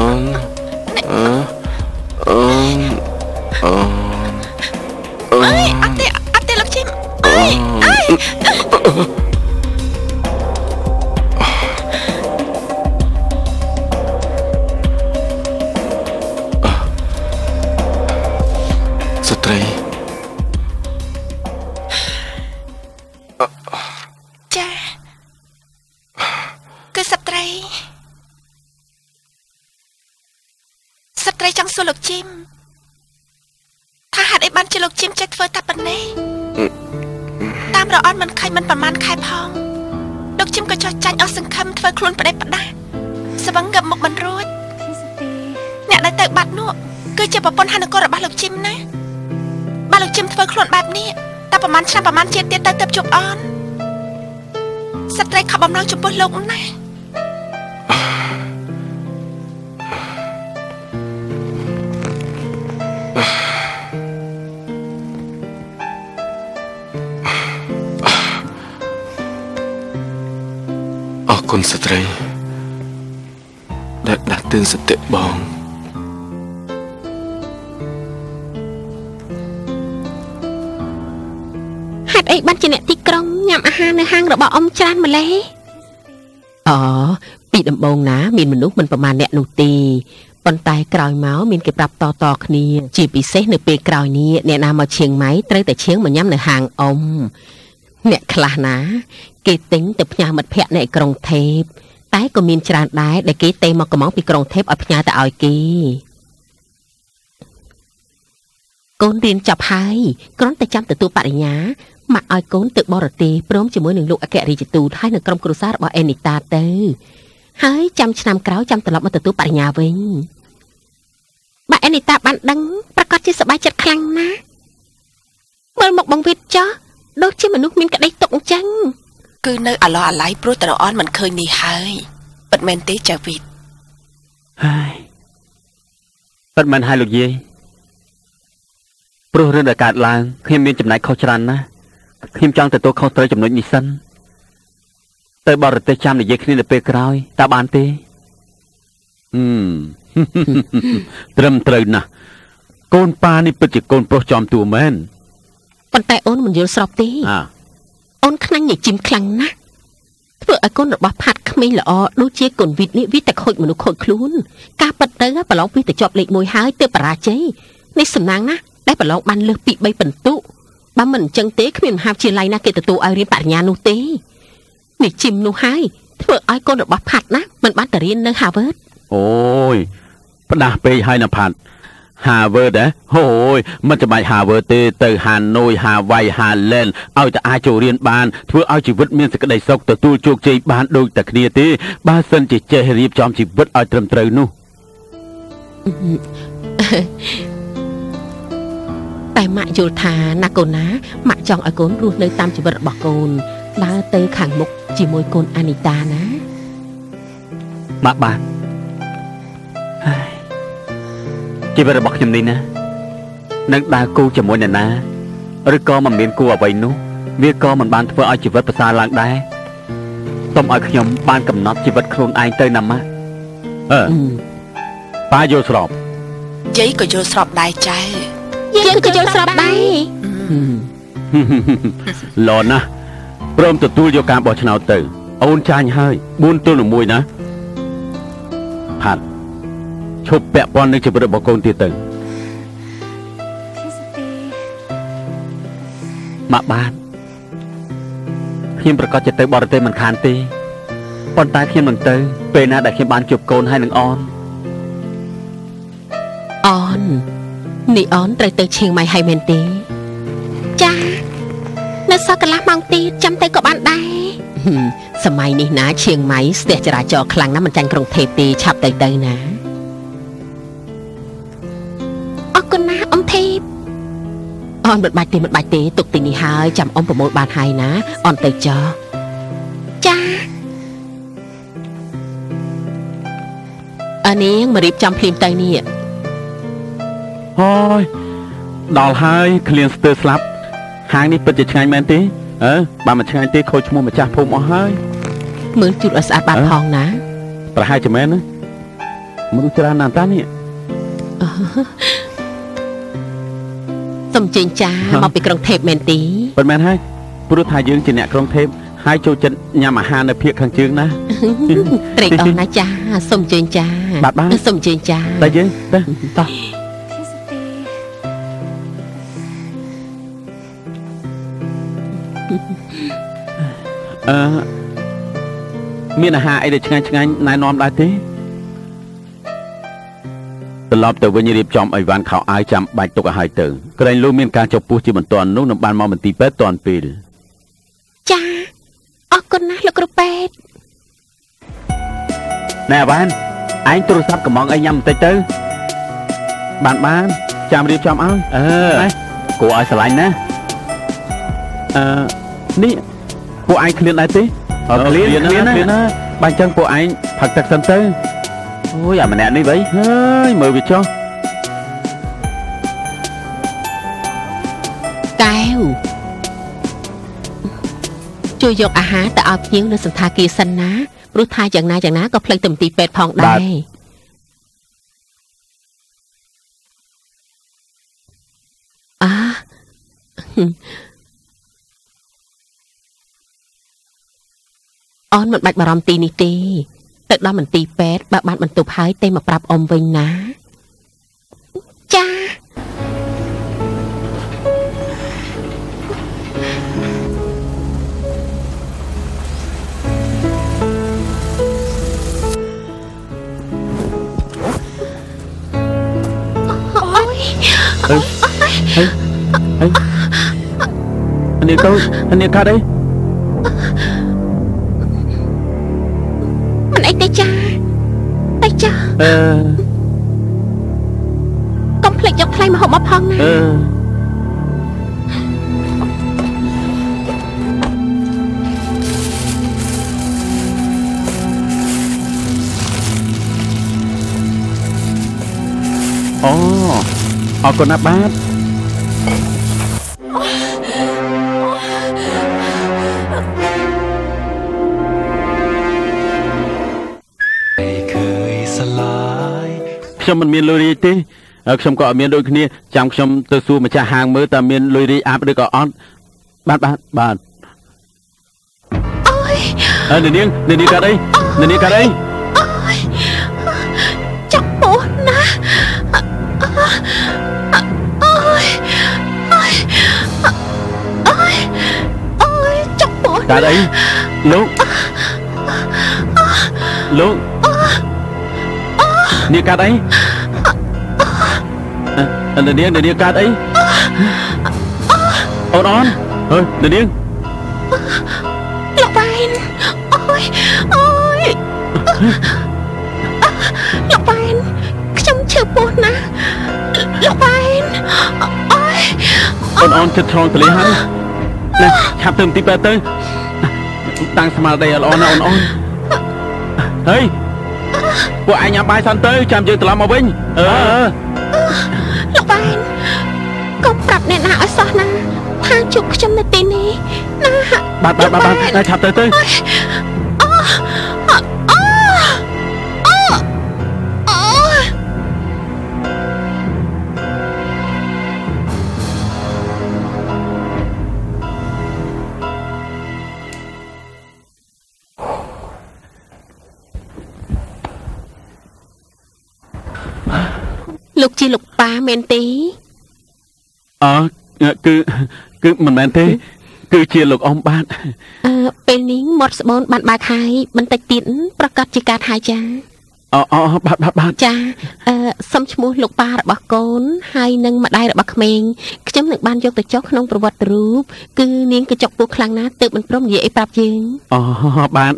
អត្រីចាគឺស្ត្រីចង់សួរលោកជីមថាហេតុអីបានជាលោកជីមចេះធ្វើតែប៉ុណ្ណេះតាមរអន់មិនខៃមិនប្រមាណខែផងលោកជីមក៏ចោះចាញ់អស់សង្ឃឹមធ្វើខ្លួនផ្ដេសផ្ដាសស្វឹងងឹបមុខមិនរួចអ្នកដែលទៅបាត់នោះគឺជាប្រពន្ធហនុកលរបស់លោកជីមណាបើលោកជីមធ្វើខ្លួនបែបនេះតែប្រមាណឆ្នាំប្រមាណជាតិទៀតទៅជប់អនស្ត្រីខំបំណងចំពោះលោកណាអរគុណស្ត្រីដែលដាស់តឿនសតិបងហេតុអីបានជាអ្នកទីក្រុងញ៉ាំអាហារនៅហាងរបស់អ៊ំច្រើនម្លេះពីដំបូងណាមានមនុស្សមិនប្រមាណអ្នកនោះទេប៉ុន្តែក្រោយមកមានគេប្រាប់តគ្នាជាពិសេសនៅពេលក្រោយនេះអ្នកណាមកឈៀងម៉ៃត្រូវតែឈៀងមកញ៉ាំនៅហាងអ៊ំអ្នកខ្លះណាគេទិញទៅផ្ញើមិត្តភ័ក្តិនៅក្រុងថេបតែក៏មានច្រើនដែរដែលគេទេមកកំងពីក្រុងថេបឲ្យផ្ញើទៅឲ្យគេកូនរៀនចប់ហើយគ្រាន់តែចាំទទួលបរិញ្ញាមកឲ្យកូនទៅបរទេសព្រមជាមួយនឹងលោកអគ្គរដ្ឋទូតហើយនឹងក្រុមគ្រួសាររបស់អេនីតាទៅហើយចាំឆ្នាំក្រោយចាំត្រឡប់មកទទួលបរិញ្ញាវិញបើអេនីតាបានដឹងប្រកាសជាសប្បាយចិត្តខ្លាំងណាស់មើលមកបងវិទ្យចោះដូចជាមនុស្សមានក្តីទុកអញ្ចឹងគឺនៅអាឡោះអាឡៃព្រោះត្រអនមិនឃើញនេះហើយពិតមែនទេចាវិទ្យហើយពិតមែនហើយលោកយាយព្រោះរឿងដែលកើតឡើងខ្ញុំមានចំណែកខុសច្រើនណាស់ខ្ញុំចង់ទទួលខុសត្រូវចំណុចនេះសិនទៅបរទេសចាំនិយាយគ្នានៅពេលក្រោយតើបានទេត្រឹមត្រូវណាស់កូនប៉ានេះពិតជាកូនប្រុសចំទួមែនប៉ុន្តែអូនមិនយល់ស្របទេអូនខ្លាញ់ញជីមខ្លាំងណាស់ធ្វើឲ្យកូនរបស់ផាត់ក្មេងល្អដូចជាកូនវិទ្យនេះវាតែខូចមនុស្សខូចខ្លួនការប៉ັດទៅប្រឡងពីទៅជាប់លេខ1ហើយទើបបរាជ័យនេះសំណាងណាដែលប្រឡងបានលើសពី3ពិន្ទុបើមិនអញ្ចឹងទេគ្មានមហាវិទ្យាល័យណាគេទទួលឲ្យរៀនបរិញ្ញានោះទេនេះជីមនោះហើយធ្វើឲ្យកូនរបស់ផាត់ណាមិនបានទៅរៀននៅ Harvard អូយផ្ដាស់ពេកហើយណាផាត់ Harvard អូយមិនចាំបាច់ Harvard ទេទៅ Hanoi Hawaii Harlem ឲ្យតែអាចចូលរៀនបានធ្វើឲ្យជីវិតមានសេចក្តីសុខទទួលជោគជ័យបានដូចតែគ្នាទេបើសិនជាចេះរៀបចំជីវិតឲ្យត្រឹមត្រូវនោះតែម៉ាក់យល់ថាណាកូនណាម៉ាក់ចង់ឲ្យកូនរស់នៅតាមជីវិតរបស់កូនដើរទៅខាងមុខជាមួយកូនអានីតាណាម៉ាក់បាទជីវិតរបស់ខ្ញុំនេះណានឹងដើរគូជាមួយអ្នកណាឬក៏មិនមានគូអ្វីនោះវាក៏មិនបានធ្វើឲ្យជីវិតប្រសើរឡើងដែរសូមឲ្យខ្ញុំបានកំណត់ជីវិតខ្លួនឯងទៅណាម៉ាក់ប៉ាយល់ស្របយាយក៏យល់ស្របដែរចៅយើងក៏យល់ស្របដែរល្អណាស់ព្រមទទួលយកការបោះឆ្នោតទៅអូនចាញ់ហើយ4-1ណាផាត់ឈប់ពាក់ព័ន្ធនឹងជីវិតរបស់កូនទៀតទៅម៉ាក់បាទខ្ញុំប្រកាសจะទៅបរទេសមិនខានទេប៉ុន្តែខ្ញុំនឹងទៅពេលណាដែលខ្ញុំបានជួបកូនហើយនឹងអូននេះអូនត្រូវទៅឈៀងម៉ៃហើយមែនទេចានៅសល់កន្លះម៉ោងទៀតចាំទៅក៏បានដែរសម័យនេះណាឈៀងម៉ៃស្ទះចរាចរណ៍ខ្លាំងណាស់មិនចាញ់ក្រុងថេបទេឆាប់ទៅណាអរគុណណាអ៊ំថេបអូនមិនបាច់ទេទុកទីនេះហើយចាំអ៊ំប្រមូលបានហើយណាអូនទៅចោចានាងមករៀបចំភ្លាមទៅនេះអូយដល់ហើយឃ្លានស្ទើរស្លាប់ហាងនេះពិតជាឆ្ងាញ់មែនទេបើមិនឆ្ងាញ់ទេខូចឈ្មោះម្ចាស់ភូមិអស់ហើយមើលជូតឲ្យស្អាតបានផងណាប្រហែលជាមែនណាមនុស្សច្រើនណាស់តានេះសុំចេញចាមកពីក្រុងថេបមែនទេពិតមែនហើយព្រោះថាយើងជាអ្នកក្រុងថេបហើយចូលចិត្តញ៉ាំអាហារនៅភូមិខាងជើងណាត្រេកអរណាស់ចាសុំចេញចាបាទសុំចេញចាតែយើងទៅតោះមានអាហារអីដែលឆ្ងាញ់ណែនាំដែរទេត្រឡប់ទៅវិញរៀបចំអីវ៉ាន់ខោអាវចាំបាច់ទុកឲ្យហើយទៅក្រែងលោកមានការចុះពោះជាបន្ទាន់នោះនឹងបានមកមន្ទីរពេទ្យទាន់ពេលចាអរគុណណាស់លោកគ្រូពេទ្យណែអាវ៉ាន់ឯងទូរស័ព្ទកំងអីញ៉ាំបន្តិចទៅបានចាំរៀបចំឲ្យគួរឲ្យស្រឡាញ់ណានេះពួកឯងឃ្លានដែរទេឃ្លានណាបាញ់ចឹងពួកឯងផឹកទឹកសិនទៅអូយអាម្នាក់នេះវិញហើយមើលវាចុះកែវជួយយកអាហារទៅឲ្យភ្ញៀវនៅសន្តាគារសិនណាព្រោះថាយ៉ាងណាក៏ផ្លូវទៅមន្ទីរពេទ្យផងដែរអូនមិនបាច់បារម្ភទីនេះទេទៅដល់មន្ទីរពេទ្យបើបានបន្ទប់ហើយទេមកប្រាប់អ៊ំវិញណាចានេះកាត់អីមិនអីទេចាកុំភ្លេចយកថ្លៃមកហូបមកផងណាអូអរគុណណាស់បាទខ្ញុំមិនមានលុយរីទេខ្ញុំក៏អត់មានដូចគ្នាចាំខ្ញុំទៅសួរម្ចាស់ហាងមើលតើមានលុយរីអាប់ឬក៏អត់បាទអូយនាងកាត់អីចាក់ពោះណាអូយចាក់ពោះកាត់អីលោកនាងកាត់អីនាងកាត់អីអូននាងលោកវ៉ែនអូយលោកវ៉ែនខ្ញុំឈឺពោះណាលោកវ៉ែនអូនចិត្តឆ្លងទលេហើយណាឆាប់ទៅមន្ទីរពេទ្យទៅតាំងស្មារតីឲ្យល្អណាអូនហើយពួកឯងញ៉ាំបាយសិនទៅចាំយើងត្រឡប់មកវិញលោកវ៉ែនកុំប្រាប់អ្នកណាឲ្យសោះណាថាជួបខ្ញុំនៅទីនេះណាបាទឆាប់ទៅលោកជាលោកប៉ាមែនទេគឺមិនមែនទេគឺជាលោកអ៊ំបាទពេលនេះមាត់ស្បូនបានបើកហើយបន្តិចទៀតប្រកាសជាការហើយចាបាទចាសុំឈ្មោះលោកប៉ារបស់កូនហើយនិងម្ដាយរបស់ក្មេងខ្ញុំនឹងបានយកទៅចុះក្នុងប្រវត្តិរូបគឺនាងកញ្ចក់ពោះខ្លាំងណាស់ទើបមិនព្រមនិយាយអីប្រាប់យើងបាទ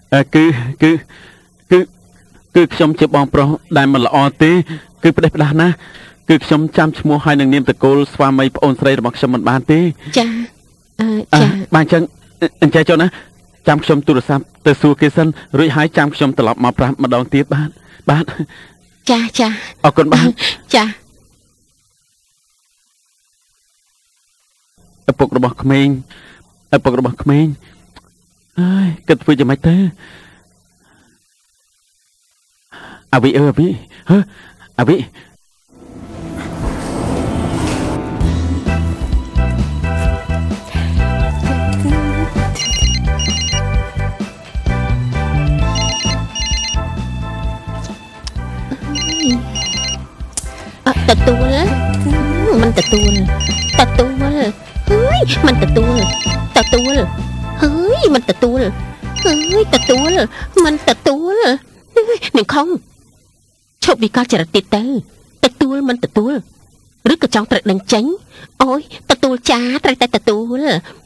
គឺខ្ញុំជាបងប្រុសដែលមិនល្អទេគឺផ្ដេសផ្ដាស់ណាស់គឺខ្ញុំចាំឈ្មោះហើយនឹងនាមតកូលស្វាមីប្អូនស្រីរបស់ខ្ញុំមិនបានទេចាបាទអញ្ចឹងចុះណាចាំខ្ញុំទូរស័ព្ទទៅសួរគេសិនរួចហើយចាំខ្ញុំត្រឡប់មកប្រាប់ម្ដងទៀតបាទចាអរគុណបាទចាឪពុករបស់ក្មេងអើយគិតធ្វើយ៉ាងម៉េចទៅអាវីអាវីទទួលមិនទទួលហើយមិនទទួល hơi mình tật tuôn hơi tật tuôn mình tật tuôn đừng không chụp bị co chả tịt tật tuôn mình tật tuôn rứt cái trong tật đằng tránh ôi tật tuôn cha trai tay tật tuôn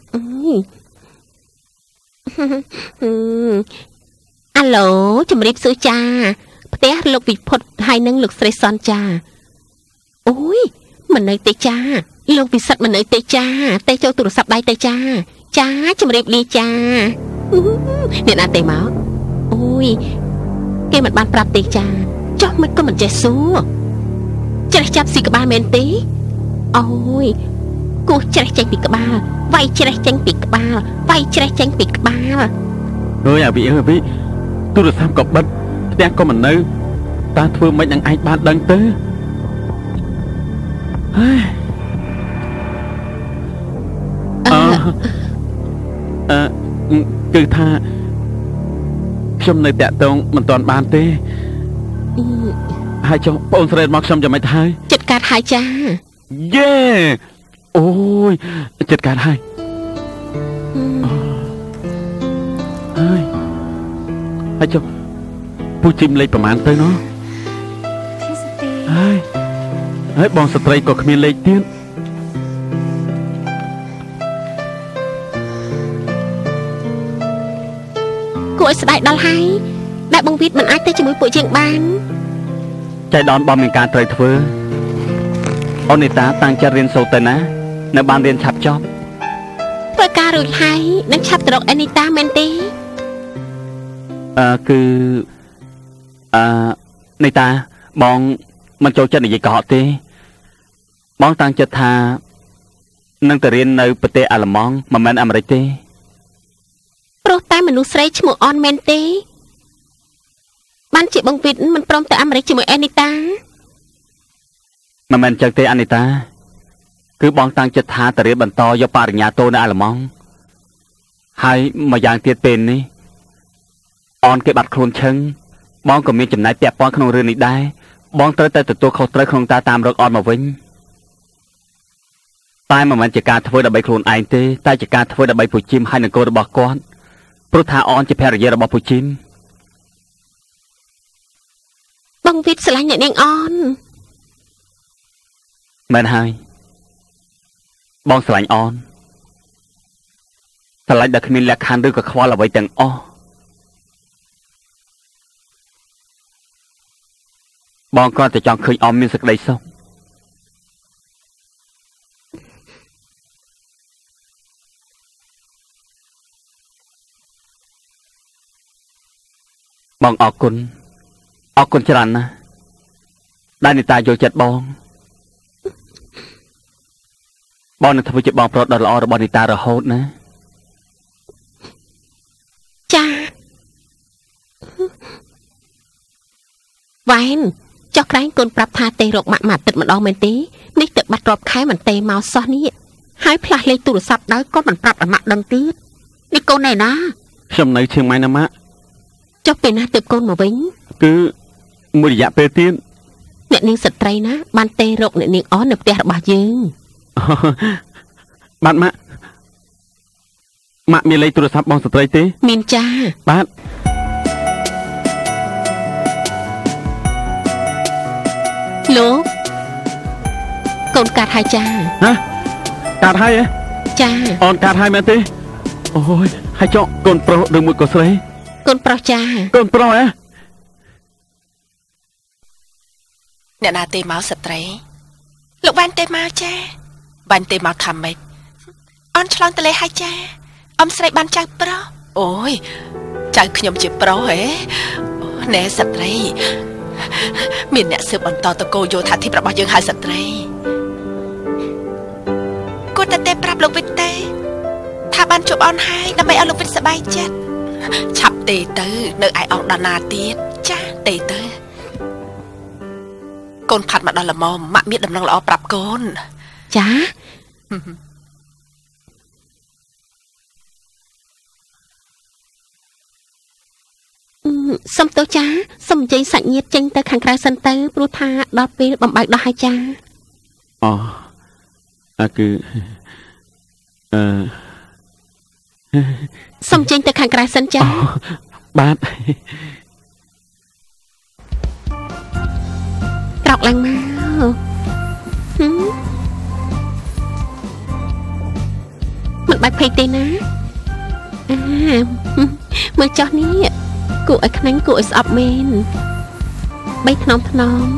alo chùm rịp sữa cha té lục vị phật hai năng lực sấy son cha ôi mình nơi tê cha lục vị sạch mình nơi tê cha tê cho tụi sập bay tê cha chùm rịp đi cha nè anh tê máu ôi cái mặt ban prap tê cha cho mấy con mình trẻ xú cha chắp xì cả ba men tí ôi cô cha tranh bị cả ba vay cha tranh bị cả ba vay cha tranh bị cả ba ơi à vị tôi được tham cọp bật đang có mình nơi ta thưa mấy đằng ai ban đăng tới cứ tha trong này tẹt tông mình toàn ban tê hai cho bọn sợi mọc xong cho mày thay chật cát hai cha yeah ôi chật cát hai hai choผู้ชิมเลยประมาณเต้เนาะเฮ้ยบองสตรีก็ขมิ้นเลยเตี้ยนกูไอ้สบายดอลให้ได้บังวิทย์มันอาจจะจะมือปุ๋ยเชียงบานใจดอนบอมมีการเตยเถื่ออนิตาตั้งใจเรียนโซเตนะในบ้านเรียนฉับจอบเพื่อการรุ่ยให้นักฉับตรอกอนิตาเมนตีคือในตาบองมันโจจันในยี่เกาะตีบองตั้งใจทานั่งแต่เรียนในประเทศอัลลมองมันเป็นอเมริกาโปรตามนุษย์ไรชมูออนเมนตีบ้านจีบังวิทย์มันพร้อมแต่อเมริกามืออนิตามันเป็นจากเตอนิตาคือบองตั้งใจทาแต่เรียนบรรทอยปาริญญาโตในอัลลมองให้มาอย่างเตียเป็นนี่ออนเก็บบัตรโคลนเชิงบองก็มีจำนายแปะป้อนขนมเรือนอีกได้บองเตยแต่ตัวเขาเตยขนมตาตามรถออนมาวิ่งตายมันจากการทวีดับใบโคลนไอเต้ตายจากการทวีดับใบผู้จิมให้หนึ่งโกระบอกก้อนปรุธาออนจะแพร่เยอะระบอกผู้จิมบังวิทย์สลายเนี่ยออนแม่นให้บองสลายออนสลายดักมินและคันด้วยกับควาละไว้แต่งอ้อบองก็จะจองเคยออมมีสักใดส่งบองออกคุณจรันนะได้ในตาโยจัดบองในทวีจิตบองโปรดดอลลาร์บองในตาระโหดนะจ้าไว้จอกไร้คนปรับทาเตะรกหมาติดมันออกเมนตีนี่ตึกบัดรอบคล้ายมันเตะเมาซ้อนนี่หายพลาดเลยตุ่สับได้ก็มันปรับหมาดังตีนี่โกนไหนนะชมในเชียงใหม่นะมะจอกเป็นนะตึกโกนมาวิ่งคือมือหยาเปเตียนเนี่ยนิ่งสตรีนะบ้านเตะรกเนี่ยนิ่งอ้อนเนี่ยเตะบายึงบ้านมะมีอะไรตุ่สับบองสตรีตีมินจ้าบ้านลูกกนการhai cha ฮะการhai á cha onการhai mẹ tí ôi hai chọn con pro đừng một con sấy con pro cha con pro á អ្នកណាទេមកស្ត្រីលោកបានទេមកចាបានទេមកថាម៉េចអនឆ្លងតលេហើយចាអ៊ំស្រីបានចៅប្រុសអូយចៅខ្ញុំជាប្រុសហេណែស្ត្រីមានអ្នកស៊ើបបន្តតកោយោថាធីបរបស់យើងហើយស្ត្រីគួរតែប្រាប់លោកវិតទេថាបានជួបអនហើយដើម្បីឲ្យលោកវិតសប្បាយចិត្តឆាប់ទេទៅនៅឯអង្គដាណាទៀតចាទេទៅកូនផាត់មកដល់ល្មមម៉ាក់មានដំណឹងល្អប្រាប់កូនចាសុំទៅចាសុំចេញសាច់ញាតិចេញទៅខាងក្រៅសិនទៅព្រោះថាដល់ពេលបំបែកដល់ហើយចាអូគឺសុំចេញទៅខាងក្រៅសិនចាបាទត្រកឡើងមកមិនបាច់ភ័យទេណាមើលចោះនេះគួរឲ្យខ្នាញ់គួរឲ្យស្អប់មែនបីថ្នមថ្នម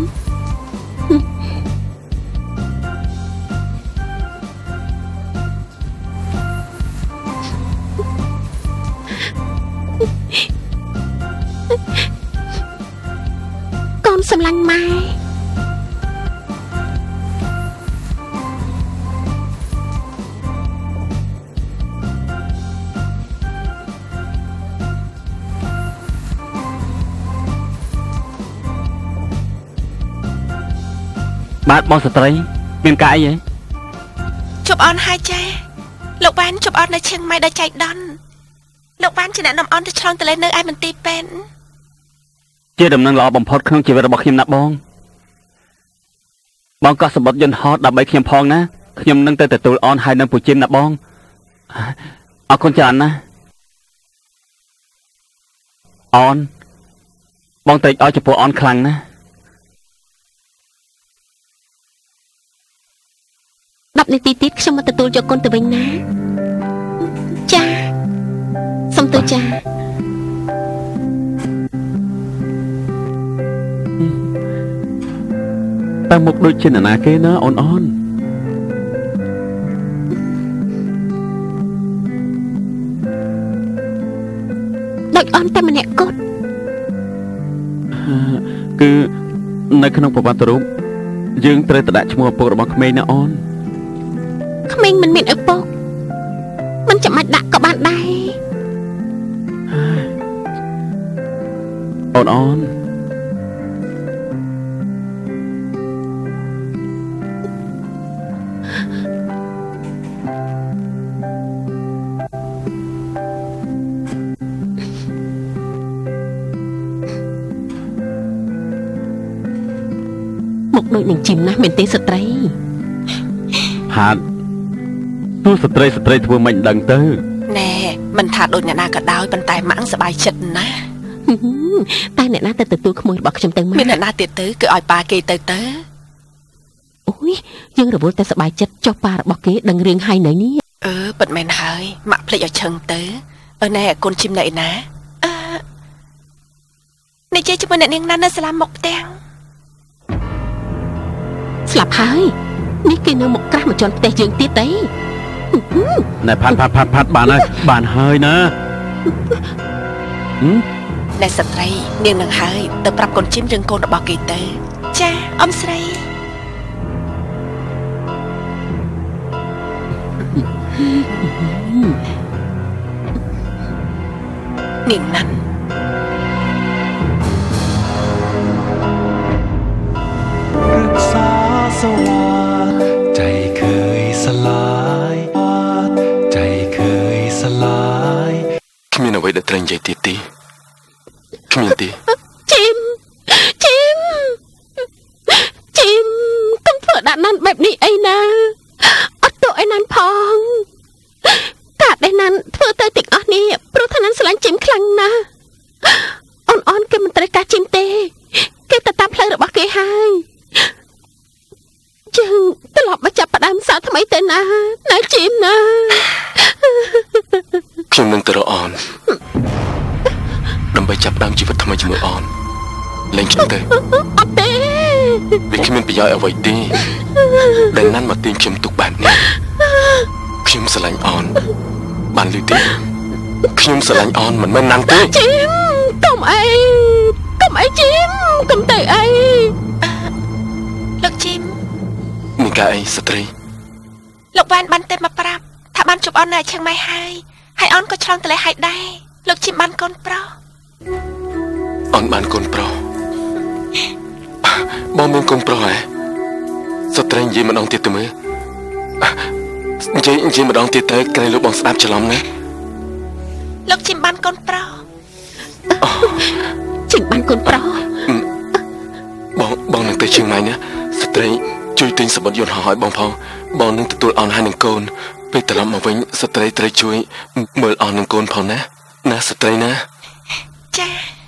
កូនសម្លាញ់ម៉ែបាទបងស្ត្រីមានការអីហ៎ជប់អនហើយចាលោកបានជប់អននៅឈៀងម៉ៃដល់ចៃដន្យលោកបានជាអ្នកនាំអនទៅឆ្លងទៅលេនៅឯមន្ទីរពេទ្យជាដំណឹងល្អបំផុតក្នុងជីវិតរបស់ខ្ញុំណាបងក៏សម្បត្តិយន្តហោះដើម្បីខ្ញុំផងណាខ្ញុំនឹងទៅទទួលអនហើយនឹងពូជីមណាបងអរគុណច្រើនណាអនបងត្រេកអរចំពោះអនខ្លាំងណា 10នាទីទៀតខ្ញុំមកទទួលយកគុណទៅវិញណាចាសូមទៅចាតែមុខដូចជាអ្នកណាគេណាអូនដូចអនតែម្នាក់គត់គឺនៅក្នុងប្រវត្តិរូបយើងត្រូវតែដាក់ឈ្មោះឪពុករបស់ក្មេងណាអូនក្មេងមិនមានឪពុកមិនចាំបាច់ដាក់ក៏បានដែរអូនមកដូចនឹងជីមណាស់មែនទេស្ត្រីហាត់ទោះស្ត្រីធ្វើមិនដឹងទៅណែមិនថាដូចអ្នកណាក៏ដោយប៉ុន្តែម៉ាក់សប្បាយចិត្តណាស់តែអ្នកណាទៅទទួលក្មួយរបស់ខ្ញុំទៅមកមានអ្នកណាទៀតទៅគឺឲ្យប៉ាគេទៅអូយយើងរវល់តែសប្បាយចិត្តចុះប៉ារបស់គេដឹងរឿងហើយនៅនេះពិតមែនហើយម៉ាក់ភ្លេចឲ្យឈឹងទៅណែកូនជីមនៅឯណានិយាយជាមួយអ្នកនាងណានៅសាលាមុខផ្ទាំងស្លាប់ហើយនេះគេនៅមុខក្រាស់មកជន់ផ្ទះយើងទៀតទេណែផាត់បានហើយណាណែស្ត្រីនាងនឹងហើយទៅប្រាប់កូនជីមរឿងកូនរបស់គេទៅចាអ៊ំស្រីនាងណាន់រក្សាសវ៉ាใจเคยสลายใจเคยสลายគ្មានអ្វីដែលត្រូវនិយាយទៀតទេគ្មានទេជីមកុំធ្វើដាក់ណាន់បែបនេះអីណាអត់ទោះអីណាន់ផងកាត់ដែលណាន់ធ្វើទៅទាំងអស់នេះព្រោះថាណាន់ស្រឡាញ់ជីមខ្លាំងណាស់អូនគេមិនត្រូវការជីមទេគេទៅតាមផ្លូវរបស់គេហើយយើងត្រឡប់មកចាប់ផ្ដើមសាថ្មីទៅណាជីមណាខ្ញុំនឹងទៅរកអូនដើម្បីចាប់ផ្ដើមជីវិតថ្មីជាមួយអូនលេងខ្ញុំទៅអត់ទេវាគ្មានប្រយោជន៍អ្វីទេដែលណាន់មកទាញខ្ញុំទុកបែបនេះខ្ញុំស្រឡាញ់អូនបានឮទេខ្ញុំស្រឡាញ់អូនមិនមែនណាន់ទេជីមកុំអីជីមកុំទៅអីលោកជីមមានការអីស្ត្រីលោកបានទេមកប្រាប់ថាបានជប់អូននៅឈឹងម៉ៃហើយអូនក៏ឆ្លងទៅលេហើយដែរលោកជីមបានកូនប្រុសអូនបានកូនប្រុសបងមានកូនប្រុសហ៎ស្ត្រីនិយាយម្ដងទៀតទៅមើលនិយាយម្ដងទៀតទៅក្រែងលោកបងស្ដាប់ច្រឡំណាលោកជីមបានកូនប្រុសជីមបានកូនប្រុសបងនឹងទៅឈឹងម៉ៃណាស្ត្រីជជួយទិញសម្បត្តិយន្តហោះឲ្យបងផងបងនឹងទទួលអនហើយនឹងកូនពេលត្រឡប់មកវិញស្ត្រីត្រូវជួយមើលអននឹងកូនផងណាស្ត្រីណាចា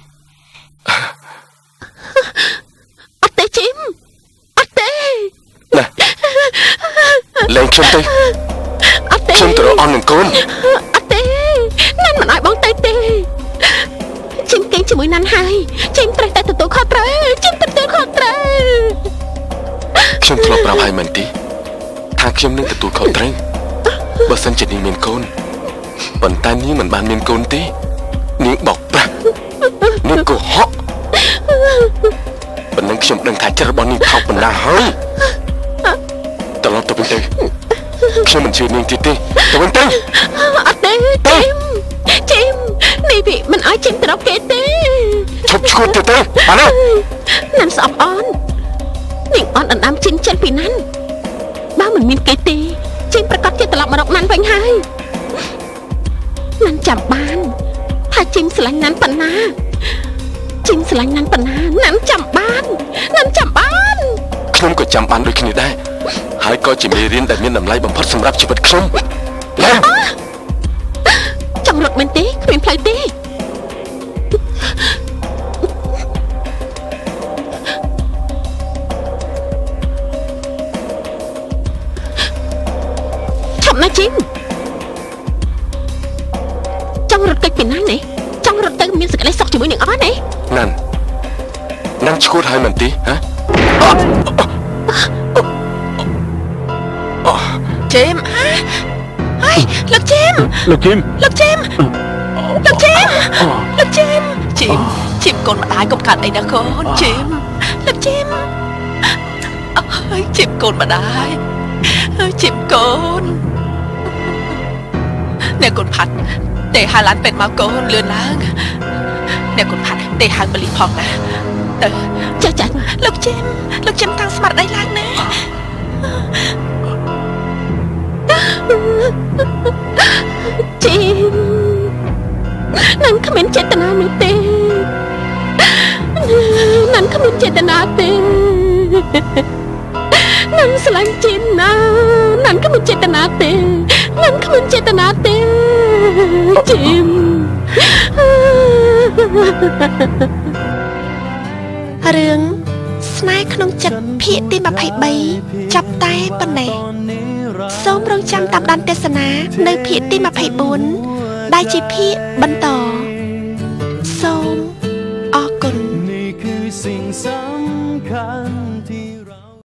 អត់ទេជីមអត់ទេណាលែងខ្ញុំទៅអត់ទេខ្ញុំទៅរកអននឹងកូនអត់ទេណាន់មិនឲ្យបងទៅទេជីមគេងជាមួយណាន់ហើយជីមត្រូវតែទទួលខុសត្រូវជីមទទួលខុសត្រូវខ្ញុំធ្លាប់ប្រាប់ឲ្យមែនទេថាខ្ញុំនឹងទទួលខុសត្រូវបើសិនជានាងមានកូនប៉ុន្តែនាងមិនបានមានកូនទេនាងបោកប្រាស់នាងកុហកប៉ុណ្ណឹងខ្ញុំដឹងថាចិត្តរបស់នាងថោកបណ្ដាហើយត្រឡប់ទៅវិញទៅខ្ញុំមិនជឿនាងទៀតទេទៅវិញទៅអត់ទេជីមនេះវាមិនឲ្យជីមទៅរកគេទេឈប់ឈួតទៅបានទេណាន់ស្អប់អននាងអនដណ្ដើមជីមចេញពីណាន់បើមិនមានគេទេជីមប្រកាសជាត្រឡប់មករកណាន់វិញហើយណាន់ចាំបានថាជីមស្រឡាញ់ណាន់ប៉ុណ្ណាជីមស្រឡាញ់ណាន់ប៉ុណ្ណាណាន់ចាំបានខ្ញុំក៏ចាំបានដូចគ្នាដែរហើយក៏ជាមេរៀនដែលមានតម្លៃបំផុតសម្រាប់ជីវិតខ្ញុំឡើងចង់រត់មែនទេគ្មានផ្លូវទេឈប់ណាជីមចង់រត់កិច្ចពីណានេះចង់រត់ទៅមានសេចក្តីសុខជាមួយនឹងអត់ទេណាន់ឈួតហើយមែនទេហ៎ជីមហើយលោកជីមកូនម្ដាយកុំកាត់អីណាកូនជីមលោកជីមហើយជីមកូនម្ដាយហើយជីមកូនអ្នកកូនផាត់ទេហៅឡានពេទ្យមកកូនលឿនឡើងអ្នកកូនផាត់ទេហៅប៉ូលីសផងណាទៅចាលោកជីមតាំងស្មារតីឡើងណាជីមណាន់គ្មានចេតនានោះទេណាន់គ្មានចេតនាទេណាន់ស្រឡាញ់ជីមណាណាន់គ្មានចេតនាទេជីមរឿងស្នេហ៍ក្នុងចិត្តភាគទី23ចាប់តែប៉ុណ្ណេះសូមរងចាំតាមដានទេសនានៅភាគទី24ដែលជាភាគបន្តសូមអរគុណនេះគឺสิ่งสำคัญที่